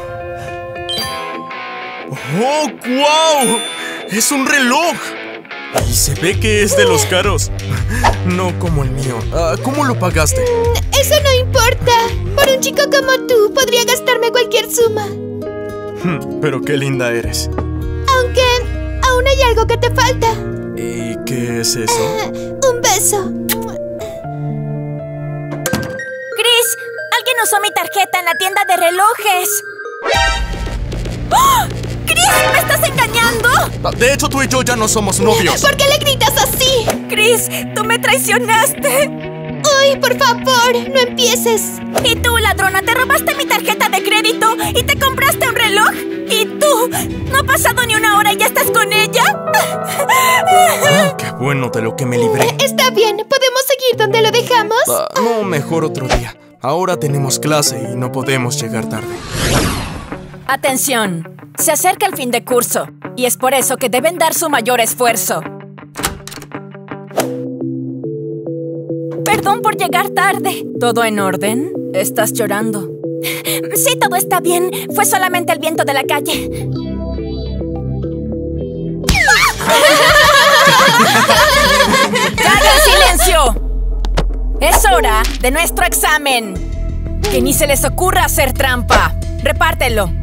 ¡Oh, wow! ¡Es un reloj! Y se ve que es de los caros. No como el mío. ¿Cómo lo pagaste? Eso no importa. Por un chico como tú, podría gastarme cualquier suma. Pero qué linda eres. Aunque aún hay algo que te falta. ¿Y qué es eso? Un beso. Chris, alguien usó mi tarjeta en la tienda de relojes. ¡Oh! ¡Chris! ¿Me estás engañando? De hecho, tú y yo ya no somos novios. ¿Por qué le gritas así? Chris, tú me traicionaste. ¡Uy, por favor! ¡No empieces! Y tú, ladrona, te robaste mi tarjeta de crédito y te compraste un reloj. Y tú, no ha pasado ni una hora y ya estás con ella. Qué bueno de lo que me libré. Está bien, ¿podemos seguir donde lo dejamos? No, mejor otro día. Ahora tenemos clase y no podemos llegar tarde. Atención, se acerca el fin de curso y es por eso que deben dar su mayor esfuerzo. Perdón por llegar tarde. ¿Todo en orden? ¿Estás llorando? Sí, todo está bien. Fue solamente el viento de la calle. ¡Ya hagan silencio! Es hora de nuestro examen. Que ni se les ocurra hacer trampa. Repártelo.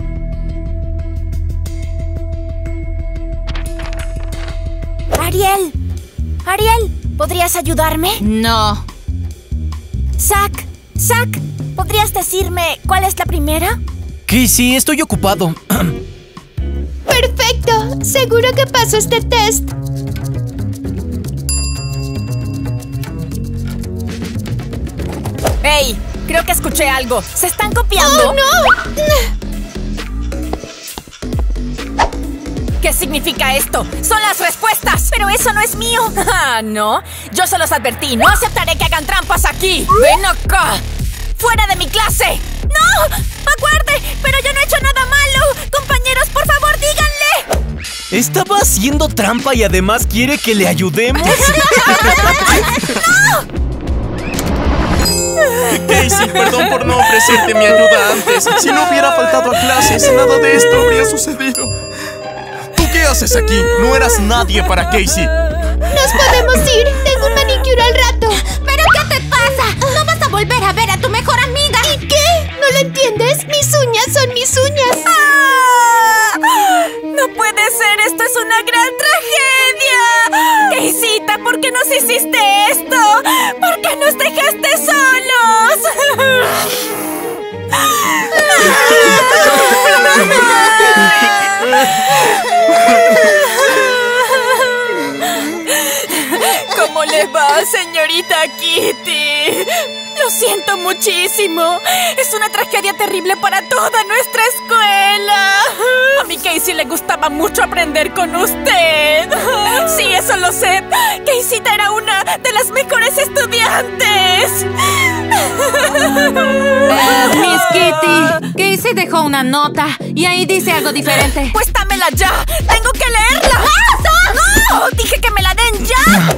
Ariel, ¿podrías ayudarme? No. Zack, ¿podrías decirme cuál es la primera? Casey, estoy ocupado. ¡Perfecto! Seguro que paso este test. ¡Ey! Creo que escuché algo. ¿Se están copiando? ¡Oh, no! ¿Qué significa esto? ¡Son las respuestas! Pero eso no es mío. Ah, ¿no? Yo se los advertí. No aceptaré que hagan trampas aquí. ¡Ven acá! ¡Fuera de mi clase! ¡No! ¡Aguarde! ¡Pero yo no he hecho nada malo! ¡Compañeros, por favor, díganle! Estaba haciendo trampa y además quiere que le ayudemos. Casey, perdón por no ofrecerte mi ayuda antes. Si no hubiera faltado a clases, nada de esto habría sucedido. ¿Tú qué haces aquí? No eras nadie para Casey. ¡Nos podemos ir! ¡Tengo un manicure al rato! ¿Pero qué te pasa? ¡No vas a volver a ver a tu mejor amiga! ¿Y qué? ¿No lo entiendes? ¡Mis uñas son mis uñas! ¡Ah! ¡No puede ser! ¡Esto es una gran tragedia! Caseyta, ¿por qué nos hiciste esto? ¿Por qué nos dejaste solos? ¿Cómo le va, señorita Kitty? Lo siento muchísimo. Es una tragedia terrible para toda nuestra escuela. A mi Casey le gustaba mucho aprender con usted. Sí, eso lo sé. Caseyta era una de las mejores estudiantes. Miss Kitty, Casey dejó una nota y ahí dice algo diferente. Pues dámela ya. Tengo que leerla. ¡No! Dije que me la den ya.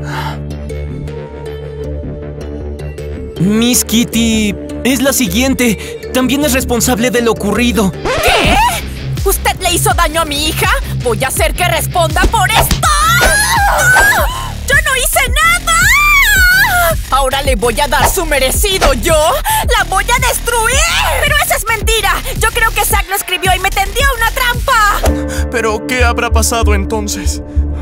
Miss Kitty es la siguiente. También es responsable de lo ocurrido. ¿Qué? ¿Usted le hizo daño a mi hija? Voy a hacer que responda por esto. ¡Yo no hice nada! Ahora le voy a dar su merecido. ¿Yo? ¡La voy a destruir! ¡Pero eso es mentira! Yo creo que Zack lo escribió y me tendió una trampa. ¿Pero qué habrá pasado entonces?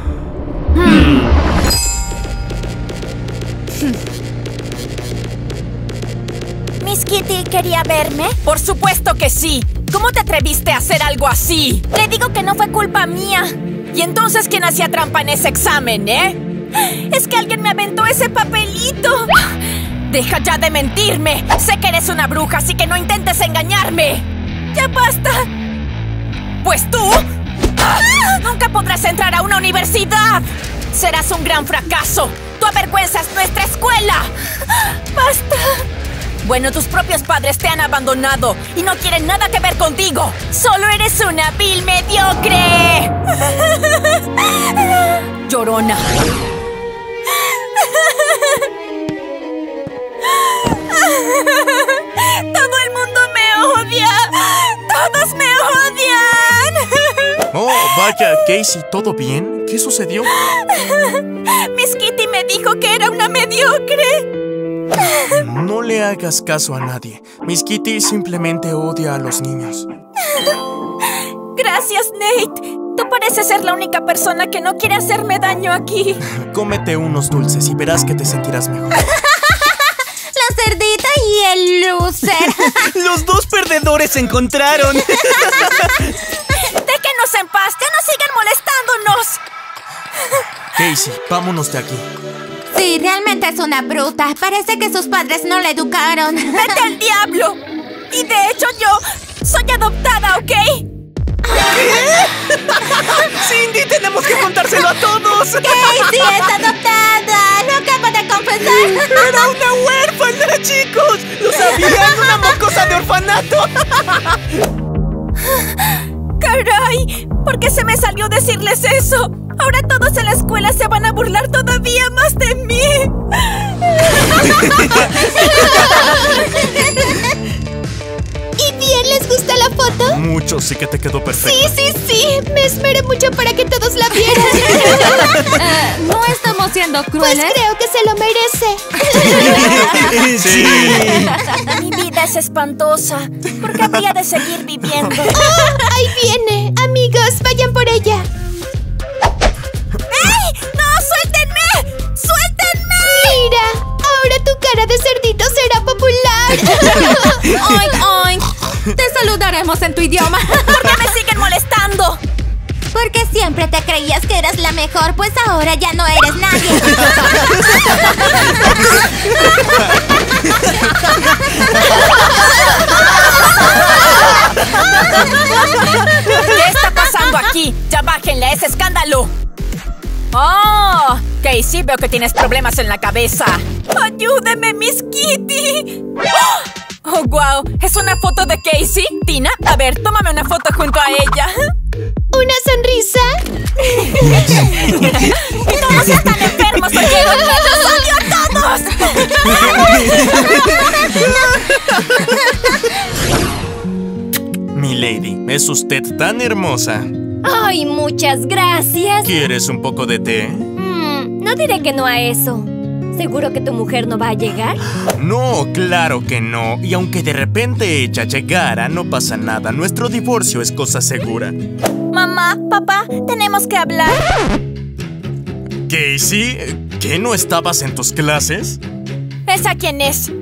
¿Miss Kitty quería verme? Por supuesto que sí. ¿Cómo te atreviste a hacer algo así? Le digo que no fue culpa mía. ¿Y entonces quién hacía trampa en ese examen, Es que alguien me aventó ese papelito. ¡Deja ya de mentirme! Sé que eres una bruja, así que no intentes engañarme. ¡Ya basta! Pues tú nunca podrás entrar a una universidad. Serás un gran fracaso. Tú avergüenzas nuestra escuela. ¡Basta! Bueno, tus propios padres te han abandonado y no quieren nada que ver contigo. Solo eres una vil mediocre. Llorona. ¡Todo el mundo me odia! ¡Todos me odian! Oh, vaya, Casey, ¿todo bien? ¿Qué sucedió? Miss Kitty me dijo que era una mediocre. No le hagas caso a nadie. Miss Kitty simplemente odia a los niños. Gracias, Nate. Tú pareces ser la única persona que no quiere hacerme daño aquí. Cómete unos dulces y verás que te sentirás mejor. La cerdita y el loser. Los dos perdedores se encontraron. Déjenos en paz, ya no sigan molestándonos. Casey, vámonos de aquí. Sí, realmente es una bruta. Parece que sus padres no la educaron. ¡Vete al diablo! Y de hecho yo soy adoptada, ¿ok? Cindy, tenemos que contárselo a todos. Casey es adoptada. Lo acabo de confesar. Era una huérfana, chicos. Lo sabían, una mocosa de orfanato. ¡Caray! ¿Por qué se me salió decirles eso? Ahora todos en la escuela se van a burlar todavía más de mí. ¿Y bien les gusta la foto? Mucho, sí que te quedó perfecto. Sí. Me esmeré mucho para que todos la vieran. ¿No estamos siendo Pues crueles? creo que se lo merece. Sí. Mi vida es espantosa. ¿Por qué habría de seguir viviendo? ¡Oh! Ahí viene. Amigos, vayan por ella. ¡Ey! ¡No! ¡Suéltenme! ¡Suéltenme! Mira, ahora tu cara de cerdito será popular. Oink, oink. Te saludaremos en tu idioma. ¿Por qué me siguen molestando? Porque siempre te creías que eras la mejor, pues ahora ya no eres nadie. ¿Qué está pasando aquí? ¡Ya bájenle a ese escándalo! ¡Oh! Casey, veo que tienes problemas en la cabeza. ¡Ayúdeme, Miss Kitty! ¡Oh, wow! ¿Es una foto de Casey? Tina, a ver, tómame una foto junto a ella. ¿Una sonrisa? ¡Todos están enfermos! ¡Oyeron! ¡Los odio a todos! Milady, es usted tan hermosa. Ay, muchas gracias. ¿Quieres un poco de té? No diré que no a eso. ¿Seguro que tu mujer no va a llegar? No, claro que no. Y aunque de repente ella llegara, no pasa nada. Nuestro divorcio es cosa segura. Mamá, papá, tenemos que hablar. Casey, ¿qué no estabas en tus clases? ¿Esa quién es?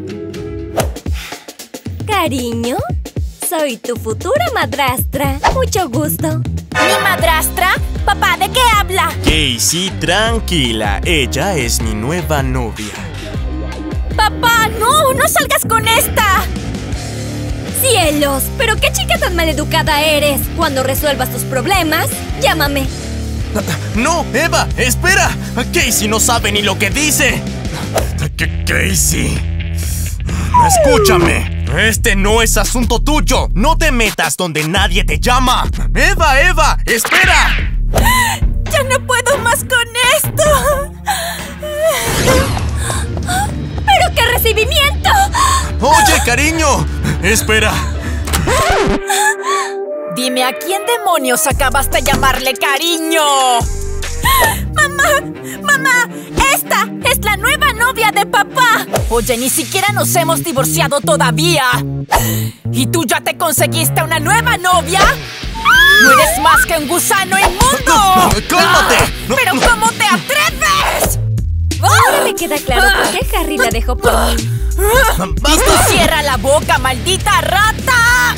Cariño, soy tu futura madrastra. Mucho gusto. ¿Mi madrastra? Papá, ¿de qué habla? Casey, tranquila. Ella es mi nueva novia. Papá, no, no salgas con esta. ¡Cielos! ¿Pero qué chica tan maleducada eres? Cuando resuelvas tus problemas, llámame. ¡No, Eva! ¡Espera! Casey no sabe ni lo que dice. Casey, escúchame. Este no es asunto tuyo. No te metas donde nadie te llama. Eva, espera. Ya no puedo más con esto. ¡Pero qué recibimiento! Oye, cariño, espera. Dime, ¿a quién demonios acabas de llamarle cariño? ¡Mamá! ¡Esta es la nueva novia de papá! Oye, ni siquiera nos hemos divorciado todavía. ¿Y tú ya te conseguiste una nueva novia? ¡No eres más que un gusano inmundo! ¡Cálmate! ¿Pero cómo te atreves? Ahora me queda claro por qué Harry la dejó por mí. ¡Y tú cierra la boca, maldita rata!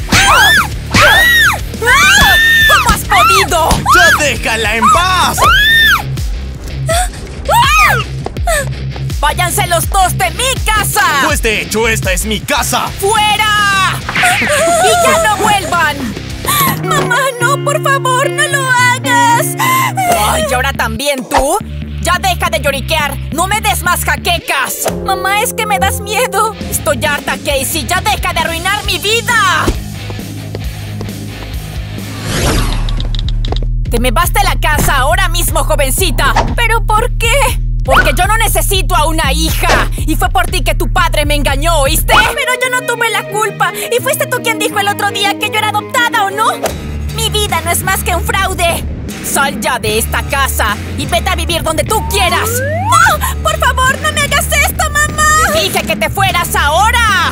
¿Cómo has podido? ¡Ya déjala en paz! ¡Váyanse los dos de mi casa! Pues de hecho, esta es mi casa. ¡Fuera! ¡Y ya no vuelvan! ¡Mamá, no! ¡Por favor, no lo hagas! ¡Ay, y ahora también tú! ¡Ya deja de lloriquear! ¡No me des más jaquecas! Mamá, es que me das miedo. Estoy harta, Casey. ¡Ya deja de arruinar mi vida! ¡Te me vas de la casa ahora mismo, jovencita! ¿Pero por qué? Porque yo no necesito a una hija. Y fue por ti que tu padre me engañó, ¿oíste? Pero yo no tuve la culpa. Y fuiste tú quien dijo el otro día que yo era adoptada, ¿o no? Mi vida no es más que un fraude. Sal ya de esta casa y vete a vivir donde tú quieras. ¡No! ¡Por favor, no me hagas esto, mamá! ¡Te dije que te fueras ahora!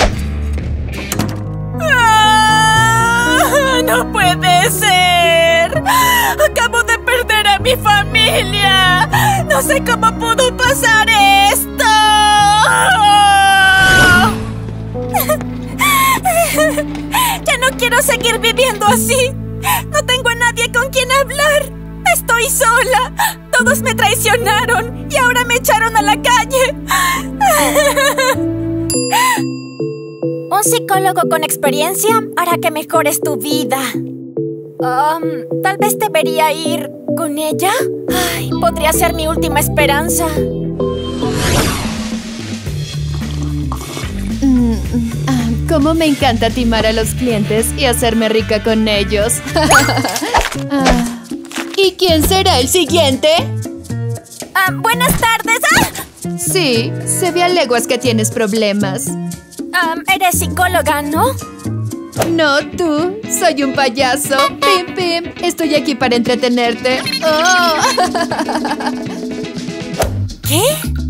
¡No puede ser! Acabo de perder a mi familia. No sé cómo pudo pasar esto. Ya no quiero seguir viviendo así. No tengo a nadie con quien hablar. Estoy sola. Todos me traicionaron y ahora me echaron a la calle. Un psicólogo con experiencia hará que mejores tu vida. Tal vez debería ir con ella. Ay, podría ser mi última esperanza. Cómo me encanta timar a los clientes y hacerme rica con ellos. ¿Y quién será el siguiente? Buenas tardes. Sí, se ve a leguas que tienes problemas. Eres psicóloga, ¿no? No, tú. Soy un payaso. Pim, pim. Estoy aquí para entretenerte. Oh. ¿Qué?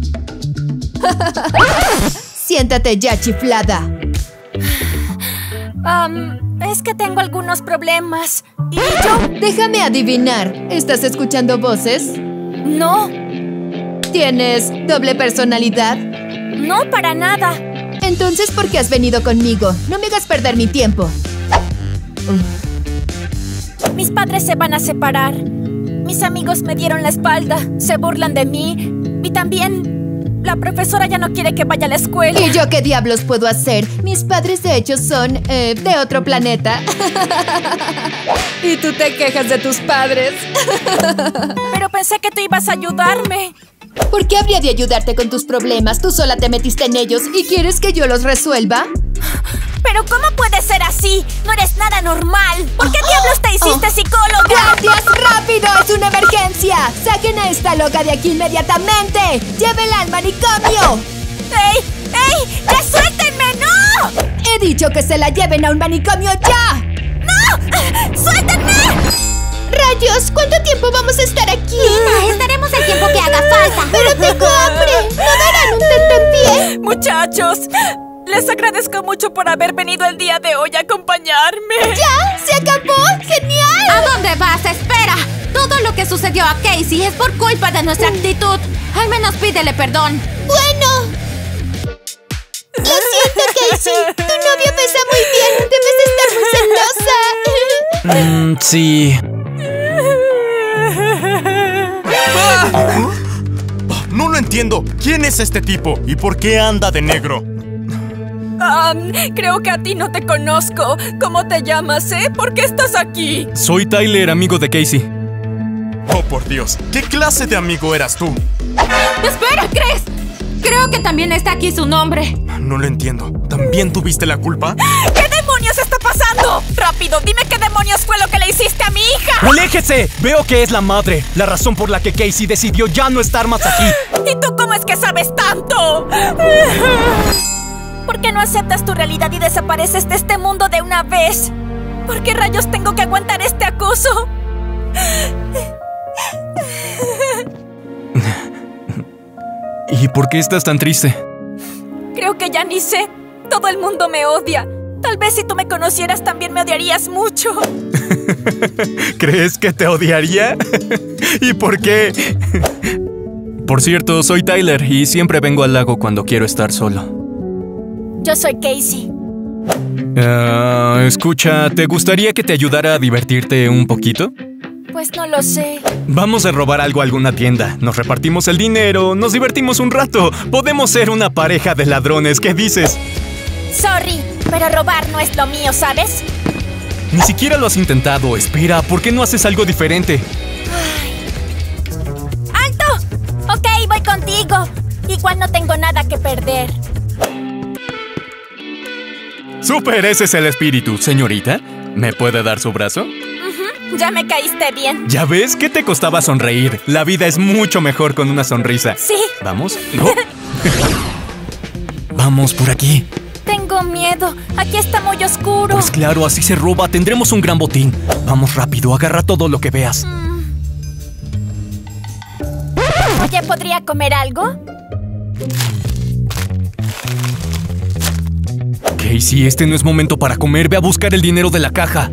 Siéntate ya, chiflada. Es que tengo algunos problemas. ¿Y yo? Déjame adivinar. ¿Estás escuchando voces? No. ¿Tienes doble personalidad? No, para nada. Entonces, ¿por qué has venido conmigo? No me hagas perder mi tiempo. Mis padres se van a separar. Mis amigos me dieron la espalda. Se burlan de mí. Y también la profesora ya no quiere que vaya a la escuela. ¿Y yo qué diablos puedo hacer? Mis padres, de hecho, son de otro planeta. Y tú te quejas de tus padres. Pero pensé que tú ibas a ayudarme. ¿Por qué habría de ayudarte con tus problemas? Tú sola te metiste en ellos y ¿quieres que yo los resuelva? ¿Pero cómo puede ser así? No eres nada normal. ¿Por qué diablos te hiciste psicóloga? ¡Guardias, rápido! ¡Es una emergencia! ¡Saquen a esta loca de aquí inmediatamente! ¡Llévenla al manicomio! ¡Ey! ¡Ey! ¡Ya suéltenme! ¡No! ¡He dicho que se la lleven a un manicomio ya! ¡No! ¡Suéltenme! ¡Rayos! ¿Cuánto tiempo vamos a estar aquí? Nina, estaremos el tiempo que haga falta. ¡Pero tengo hambre! ¿No darán un tentempié? Muchachos, les agradezco mucho por haber venido el día de hoy a acompañarme. ¿Ya? ¿Se acabó? ¡Genial! ¿A dónde vas? ¡Espera! Todo lo que sucedió a Casey es por culpa de nuestra actitud. Al menos pídele perdón. Bueno. Lo siento, Casey. Tu novio besa muy bien. Debes estar muy celosa. Sí. No lo entiendo. ¿Quién es este tipo? ¿Y por qué anda de negro? Creo que a ti no te conozco. ¿Cómo te llamas, ¿Por qué estás aquí? Soy Tyler, amigo de Casey. Oh, por Dios. ¿Qué clase de amigo eras tú? ¡Espera, Chris! Creo que también está aquí su nombre. No lo entiendo. ¿También tuviste la culpa? ¿Qué demonios está pasando? Rápido, dime qué demonios fue lo que le hiciste a mi hija. ¡Aléjese! Veo que es la madre. La razón por la que Casey decidió ya no estar más aquí. ¿Y tú cómo es que sabes tanto? ¿Por qué no aceptas tu realidad y desapareces de este mundo de una vez? ¿Por qué rayos tengo que aguantar este acoso? ¿Y por qué estás tan triste? Creo que ya ni sé. Todo el mundo me odia. Tal vez si tú me conocieras también me odiarías mucho. ¿Crees que te odiaría? ¿Y por qué? Por cierto, soy Tyler y siempre vengo al lago cuando quiero estar solo. Yo soy Casey. Escucha, ¿te gustaría que te ayudara a divertirte un poquito? Pues no lo sé. Vamos a robar algo a alguna tienda. Nos repartimos el dinero, nos divertimos un rato. Podemos ser una pareja de ladrones, ¿qué dices? Sorry, pero robar no es lo mío, ¿sabes? Ni siquiera lo has intentado. Espera, ¿por qué no haces algo diferente? Ay. ¡Alto! Ok, voy contigo. Igual no tengo nada que perder. ¡Súper! Ese es el espíritu. Señorita, ¿me puede dar su brazo? Ya me caíste bien. ¿Ya ves? ¿Qué te costaba sonreír? La vida es mucho mejor con una sonrisa. Sí. ¿Vamos? ¿No? Vamos, por aquí. Tengo miedo. Aquí está muy oscuro. Pues claro, así se roba. Tendremos un gran botín. Vamos rápido, agarra todo lo que veas. Oye, ¿podría comer algo? Casey, este no es momento para comer. Ve a buscar el dinero de la caja.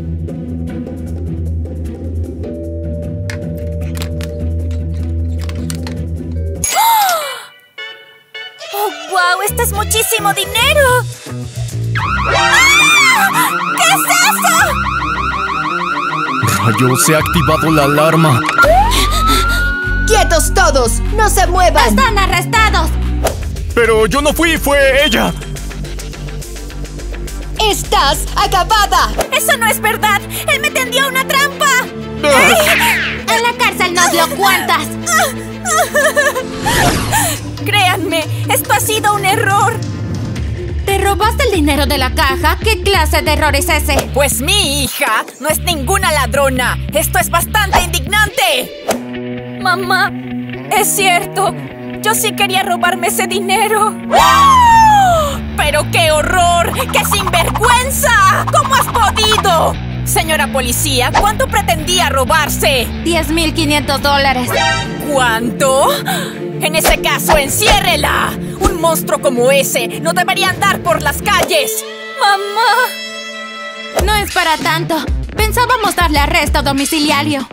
¡Oh, wow! ¡Esto es muchísimo dinero! ¡Ah! ¿Qué es eso? Rayos, se ha activado la alarma. ¡Quietos todos! ¡No se muevan! ¡Están arrestados! Pero yo no fui, fue ella. ¡Estás acabada! ¡Eso no es verdad! ¡Él me tendió una trampa! En la cárcel nos lo cuentas. Créanme, esto ha sido un error. ¿Te robaste el dinero de la caja? ¿Qué clase de error es ese? Pues mi hija no es ninguna ladrona. Esto es bastante indignante. Mamá, es cierto. Yo sí quería robarme ese dinero. ¡Oh! ¡Pero qué horror! ¡Qué sinvergüenza! ¿Cómo has podido? Señora policía, ¿cuánto pretendía robarse? $10,500. ¿Cuánto? En ese caso, enciérrela. Un monstruo como ese no debería andar por las calles. ¡Mamá! No es para tanto. Pensábamos darle arresto domiciliario.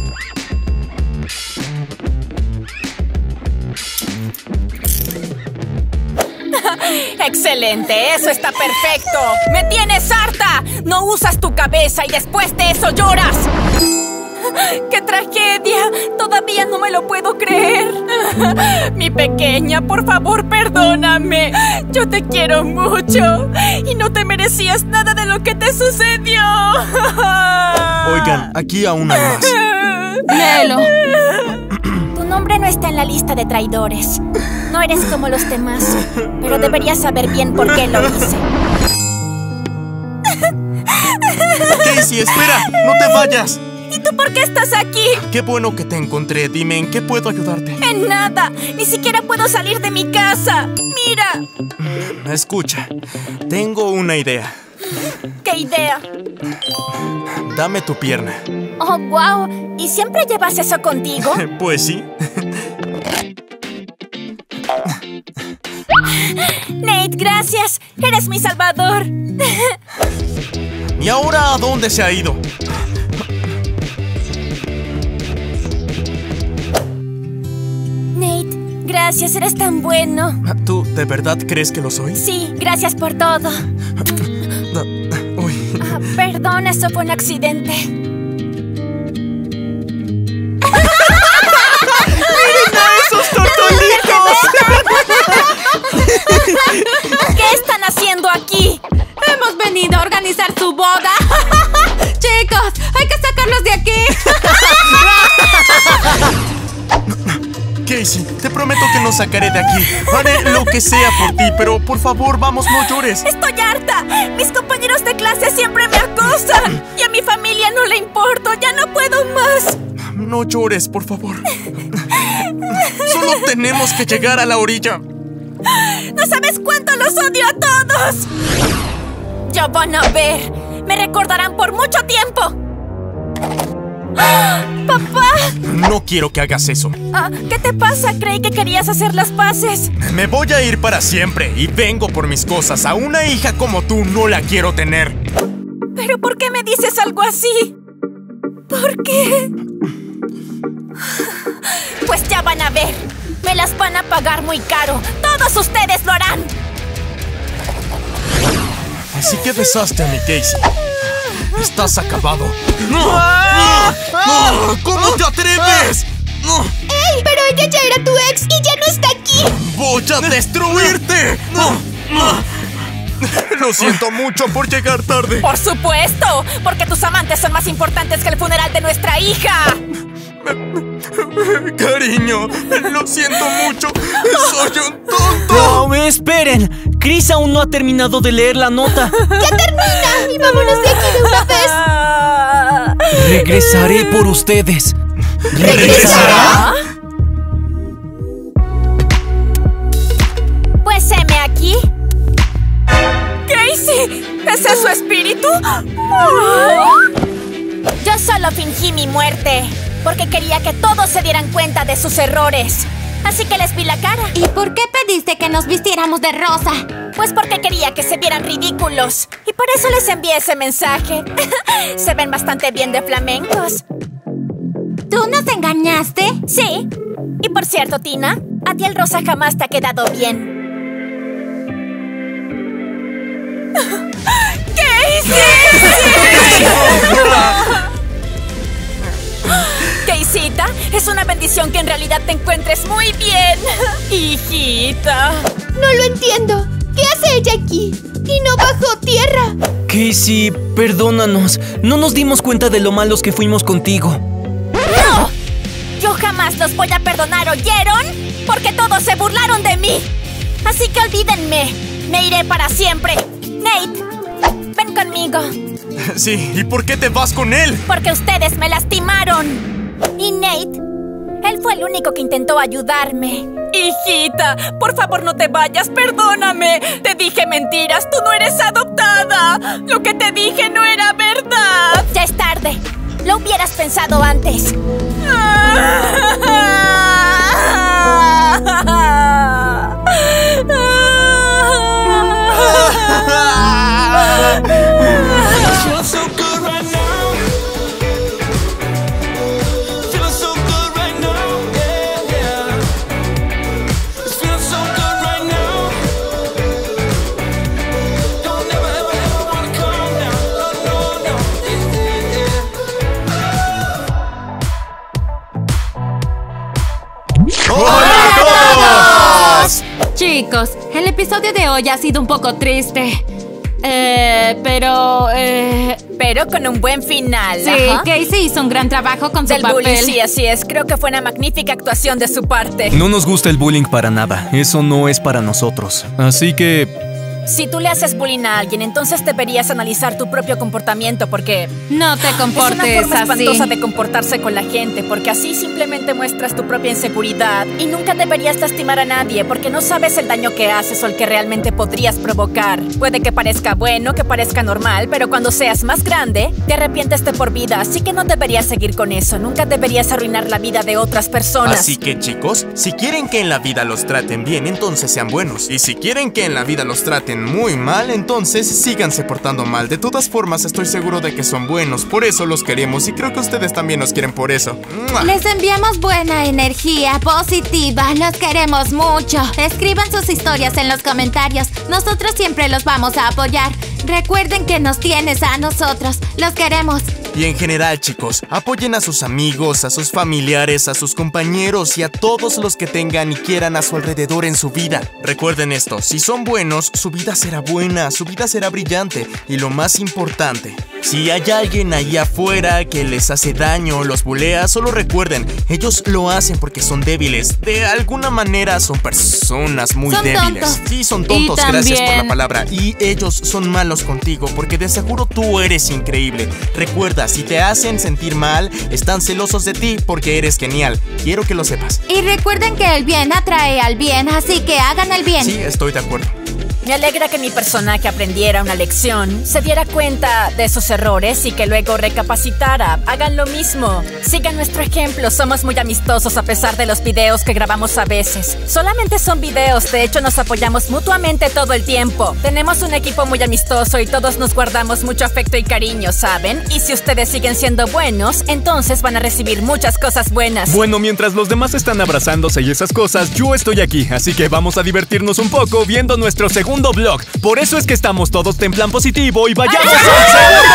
¡Excelente! ¡Eso está perfecto! ¡Me tienes harta! No usas tu cabeza y después de eso lloras. ¡Qué tragedia! Todavía no me lo puedo creer. Mi pequeña, por favor, perdóname. Yo te quiero mucho y no te merecías nada de lo que te sucedió. Oigan, aquí aún hay más. Léelo. Tu nombre no está en la lista de traidores. No eres como los demás, pero deberías saber bien por qué lo hice. Casey, espera, no te vayas. ¿Y tú por qué estás aquí? Qué bueno que te encontré. Dime, ¿en qué puedo ayudarte? En nada. Ni siquiera puedo salir de mi casa. Mira. Escucha, tengo una idea. ¿Qué idea? Dame tu pierna. Oh, wow. ¿Y siempre llevas eso contigo? Pues sí. Nate, gracias. Eres mi salvador. ¿Y ahora a dónde se ha ido? Nate, gracias. Eres tan bueno. ¿Tú de verdad crees que lo soy? Sí, gracias por todo. Uy. Perdón, eso fue un accidente. ¡Miren a esos tortolitos! ¿Qué están haciendo aquí? Hemos venido a organizar su boda. Chicos, hay que sacarlos de aquí. Casey, te prometo que nos sacaré de aquí. Haré lo que sea por ti, pero por favor, vamos, no llores. ¡Estoy harta! Mis compañeros de clase siempre me acosan. Y a mi familia no le importo. ¡Ya no puedo más! No llores, por favor. Solo tenemos que llegar a la orilla. ¡No sabes cuánto los odio a todos! Ya van a ver. Me recordarán por mucho tiempo. ¡Ah! ¡Papá! No quiero que hagas eso. ¿Qué te pasa? Creí que querías hacer las paces. Me voy a ir para siempre y vengo por mis cosas. A una hija como tú no la quiero tener. ¿Pero por qué me dices algo así? ¿Por qué? Pues ya van a ver. Me las van a pagar muy caro. Todos ustedes lo harán. Así que besaste a mi Casey. Estás acabado. ¡No! ¡No! ¡No! ¿Cómo te atreves? ¡No! ¡Ey! Pero ella ya era tu ex y ya no está aquí. ¡Voy a destruirte! ¡No! ¡No! Lo siento mucho por llegar tarde. ¡Por supuesto! Porque tus amantes son más importantes que el funeral de nuestra hija. Cariño, lo siento mucho. Soy un tonto. No, esperen. Chris aún no ha terminado de leer la nota. ¡Ya termina! ¡Y vámonos de aquí de una vez! Regresaré por ustedes. ¿Regresará? Pues heme aquí. ¡Casey! ¿Ese es su espíritu? Yo solo fingí mi muerte porque quería que todos se dieran cuenta de sus errores. así que les vi la cara. ¿Y por qué pediste que nos vistiéramos de rosa? Pues porque quería que se vieran ridículos. Y por eso les envié ese mensaje. Se ven bastante bien de flamencos. ¿Tú nos engañaste? Sí. Y por cierto, Tina, a ti el rosa jamás te ha quedado bien. ¿Qué hiciste? Keisita, es una bendición que en realidad te encuentres muy bien. Hijita. No lo entiendo. ¿Qué hace ella aquí? Y no bajó tierra. Casey, perdónanos. No nos dimos cuenta de lo malos que fuimos contigo. ¡No! Yo jamás los voy a perdonar, ¿oyeron? Porque todos se burlaron de mí. Así que olvídenme. Me iré para siempre. Nate, ven conmigo. Sí, ¿y por qué te vas con él? Porque ustedes me lastimaron. Y Nate, él fue el único que intentó ayudarme. Hijita, por favor no te vayas, perdóname. Te dije mentiras, tú no eres adoptada. Lo que te dije no era verdad. Ya es tarde. Lo hubieras pensado antes. ¡Hola a todos! Chicos, el episodio de hoy ha sido un poco triste. Pero con un buen final. Sí, ajá. Casey hizo un gran trabajo con su Del papel. bullying, sí, así es. Creo que fue una magnífica actuación de su parte. No nos gusta el bullying para nada. Eso no es para nosotros. Así que... Si tú le haces bullying a alguien, entonces deberías analizar tu propio comportamiento porque... No te comportes así. Es una forma espantosa así. de comportarse con la gente porque así simplemente muestras tu propia inseguridad y nunca deberías lastimar a nadie porque no sabes el daño que haces o el que realmente podrías provocar. Puede que parezca bueno, que parezca normal, pero cuando seas más grande, te arrepientes de por vida, así que no deberías seguir con eso. Nunca deberías arruinar la vida de otras personas. Así que, chicos, si quieren que en la vida los traten bien, entonces sean buenos. Y si quieren que en la vida los traten muy mal, entonces síganse portando mal. De todas formas, estoy seguro de que son buenos. Por eso los queremos y creo que ustedes también nos quieren por eso. ¡Mua! Les enviamos buena energía positiva. Los queremos mucho. Escriban sus historias en los comentarios. Nosotros siempre los vamos a apoyar. Recuerden que nos tienes a nosotros. Los queremos. Y en general, chicos, apoyen a sus amigos, a sus familiares, a sus compañeros y a todos los que tengan y quieran a su alrededor en su vida. Recuerden esto, si son buenos, su vida será buena, su vida será brillante. Y lo más importante, si hay alguien ahí afuera que les hace daño, los bulea, solo recuerden, ellos lo hacen porque son débiles. De alguna manera son personas muy débiles. Tontos. Sí, son tontos, gracias por la palabra. Y ellos son malos contigo porque de seguro tú eres increíble. Recuerda, si te hacen sentir mal, están celosos de ti porque eres genial. Quiero que lo sepas. Y recuerden que el bien atrae al bien, así que hagan el bien. Sí, estoy de acuerdo. Me alegra que mi personaje aprendiera una lección, se diera cuenta de sus errores y que luego recapacitara. Hagan lo mismo. Sigan nuestro ejemplo. Somos muy amistosos a pesar de los videos que grabamos a veces. Solamente son videos, de hecho nos apoyamos mutuamente todo el tiempo. Tenemos un equipo muy amistoso y todos nos guardamos mucho afecto y cariño, ¿saben? Y si ustedes siguen siendo buenos, entonces van a recibir muchas cosas buenas. Bueno, mientras los demás están abrazándose y esas cosas, yo estoy aquí. Así que vamos a divertirnos un poco viendo nuestro segundo vlog. Por eso es que estamos todos en plan positivo y vayamos al segundo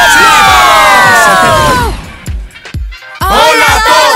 vlog. ¡Hola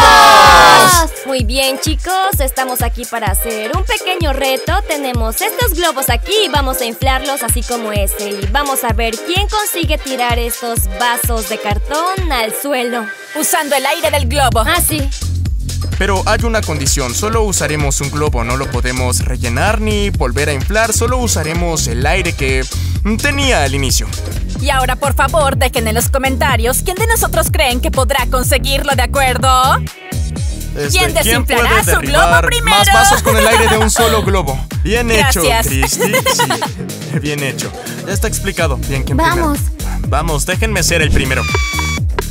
a todos! Muy bien, chicos, estamos aquí para hacer un pequeño reto. Tenemos estos globos aquí y vamos a inflarlos así como este. Y vamos a ver quién consigue tirar estos vasos de cartón al suelo. Usando el aire del globo. Ah, sí. Pero hay una condición, solo usaremos un globo, no lo podemos rellenar ni volver a inflar, solo usaremos el aire que tenía al inicio. Y ahora, por favor, dejen en los comentarios quién de nosotros creen que podrá conseguirlo, ¿de acuerdo? ¿Quién desinflará puede su globo derribar primero? más vasos con el aire de un solo globo? Bien hecho, Gracias. Christy. Sí, bien hecho. Ya está explicado. Bien, ¿quién Vamos. primero? Vamos, déjenme ser el primero.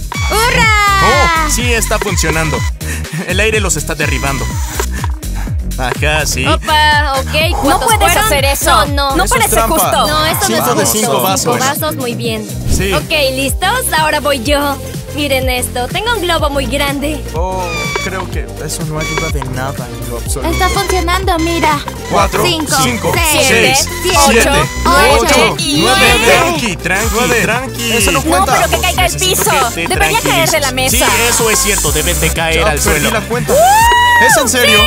¡Hurra! ¡Oh! Sí, está funcionando. El aire los está derribando. Ajá, sí. Opa, ok. No ¿Cuántos puedes fueron? hacer eso. No. No Eso es parece trampa. justo. No, esto no es 5 justo. de 5 vasos. 5 vasos, muy bien. Sí. Ok, ¿listos? Ahora voy yo. Miren esto, tengo un globo muy grande. Oh, creo que eso no ayuda de nada en lo absoluto. Está funcionando, mira. 4, 5, 5, 6, 6, 7, 8, 9. Tranqui. Eso no No, cuenta. pero que caiga al piso. Debería caer de la mesa. Sí, eso es cierto, debes de caer al suelo. la cuenta. ¿Es en serio?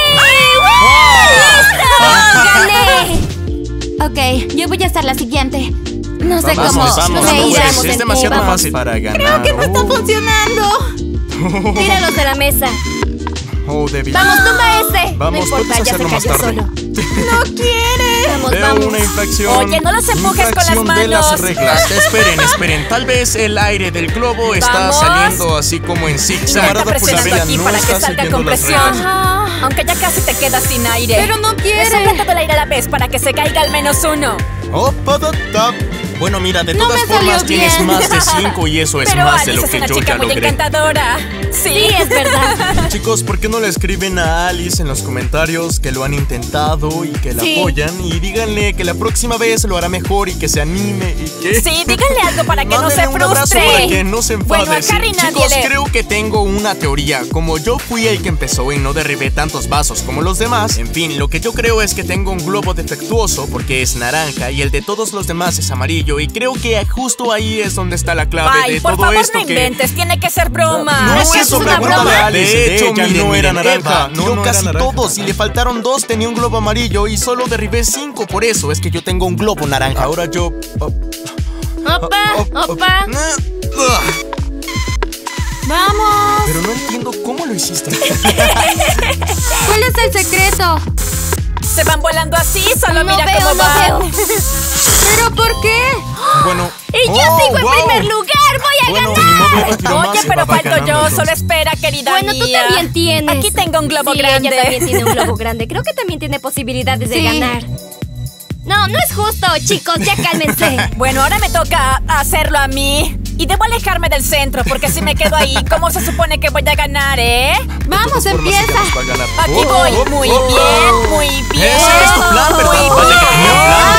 ¡Gané! Ok, yo voy a hacer la siguiente. No sé Vamos, cómo. vamos, me irá. vamos. Es demasiado fácil para ganar. Creo que no está funcionando. Tíralos de la mesa. Oh, Debbie. Vamos, toma ese. Vamos, no importa, puedes ya se hacerlo más cayó tarde. solo. No quiere. Vamos, Veo vamos. una infracción. Oye, no los empujes con las Infracción de las manos. reglas. Esperen. Tal vez el aire del globo está Vamos. saliendo así como en zigzag. Está presionando aquí para que salga con presión. reglas. Aunque ya casi te quedas sin aire. Pero no quiere. Sopla todo el aire a la vez para que se caiga al menos uno. Bueno, mira, de No todas me salió formas tienes bien. más de 5 y eso es Pero más de Alice lo es que una yo chica ya muy logré. encantadora. Sí, es verdad. Chicos, ¿por qué no le escriben a Alice en los comentarios que lo han intentado y que la Sí. apoyan? Y díganle que la próxima vez lo hará mejor y que se anime y que... Sí, díganle algo para que no se Mándenle un abrazo frustre. para que no se enfade. Bueno, a Sí, Harry nadie chicos, le... creo que tengo una teoría. Como yo fui el que empezó y no derribé tantos vasos como los demás, en fin, lo que yo creo es que tengo un globo defectuoso porque es naranja y el de todos los demás es amarillo. Y creo que justo ahí es donde está la clave Ay, de por todo favor, esto no que... inventes. Tiene que ser broma. No, ¿Es que eso es una pregúntale broma? a Alice. De hecho, ella miren, no era Eva naranja. tiró No era casi naranja. todos y le faltaron 2, tenía un globo amarillo y solo derribé 5. Por eso es que yo tengo un globo naranja. Ahora yo... Opa. Vamos. Pero no entiendo cómo lo hiciste. ¿Cuál es el secreto? Se van volando así, solo No mira veo, cómo no van. veo. ¿Pero por qué? Bueno... Y yo sigo en primer lugar, voy a Bueno, ganar. ni modo, Eva tiró más Oye, y pero va falto ganando, yo. entonces. Solo espera, querida Bueno, tú mía. también tienes. Aquí tengo un globo Sí, grande. ella también tiene un globo grande. Creo que también tiene posibilidades de Sí. ganar. No, no es justo, chicos, ya cálmense. Bueno, ahora me toca hacerlo a mí. Y debo alejarme del centro, porque si me quedo ahí, ¿cómo se supone que voy a ganar, Vamos, empieza. Va a ganar. Aquí voy. Muy bien, muy bien. Ese es tu plan, ¿verdad? Muy Vaya que tenía un plan.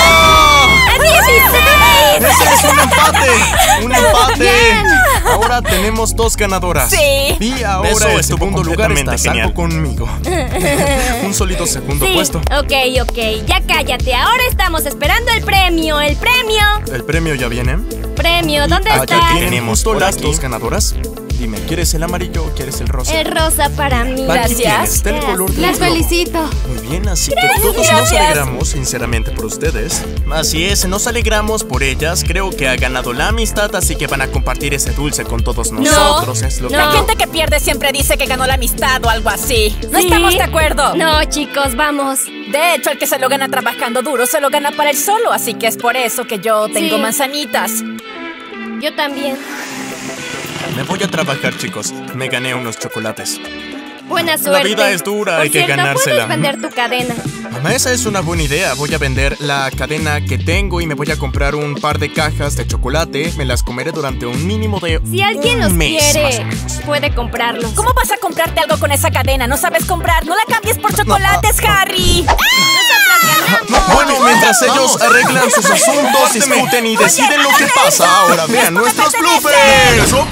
¡Ese es un empate! ¡Un empate! Bien. Ahora tenemos 2 ganadoras. Sí. Y ahora Eso el estuvo segundo lugar está completamente a salvo genial. conmigo. Un solito segundo Sí, puesto. ok, ya cállate. Ahora estamos esperando el premio. El premio. El premio ya viene. Premio, ¿dónde Aquí está? tenemos Por las aquí. 2 ganadoras. Dime, ¿quieres el amarillo o quieres el rosa? El rosa para mí. Aquí Gracias. tienes, está el color del Las globo. felicito. Muy bien, así que todos nos Gracias. alegramos sinceramente por ustedes. Así es, nos alegramos por ellas. Creo que ha ganado la amistad, así que van a compartir ese dulce con todos nosotros. Es lo que La gente que pierde siempre dice que ganó la amistad o algo así. No Sí. estamos de acuerdo. No, chicos, vamos. De hecho, el que se lo gana trabajando duro se lo gana para él solo, así que es por eso que yo tengo Sí. manzanitas. Yo también. Me voy a trabajar, chicos. Me gané unos chocolates. Buena suerte. vida es dura, Por hay que cierto, ganársela. puedes vender tu cadena. Mamá, esa es una buena idea. Voy a vender la cadena que tengo y me voy a comprar un par de cajas de chocolate. Me las comeré durante un mínimo de Si alguien un los mes, más quiere, o menos. puede comprarlos. ¿Cómo vas a comprarte algo con esa cadena? ¿No sabes comprar? ¡No la cambies por chocolates, Harry! Bueno, mientras ellos arreglan sus asuntos, discuten y deciden lo que pasa, ahora vean nuestros bloopers. Oh,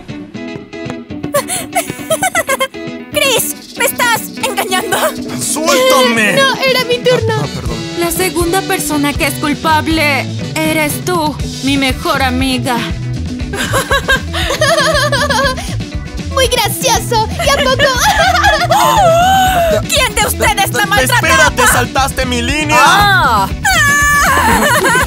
¡Chris! ¡Me estás engañando! ¡Suéltame! No, era mi turno. Perdón. La segunda persona que es culpable eres tú, mi mejor amiga. Muy gracioso. ¿Y a poco? ¿Quién de ustedes está Espera, maltratando? te saltaste mi línea. ¡Ah!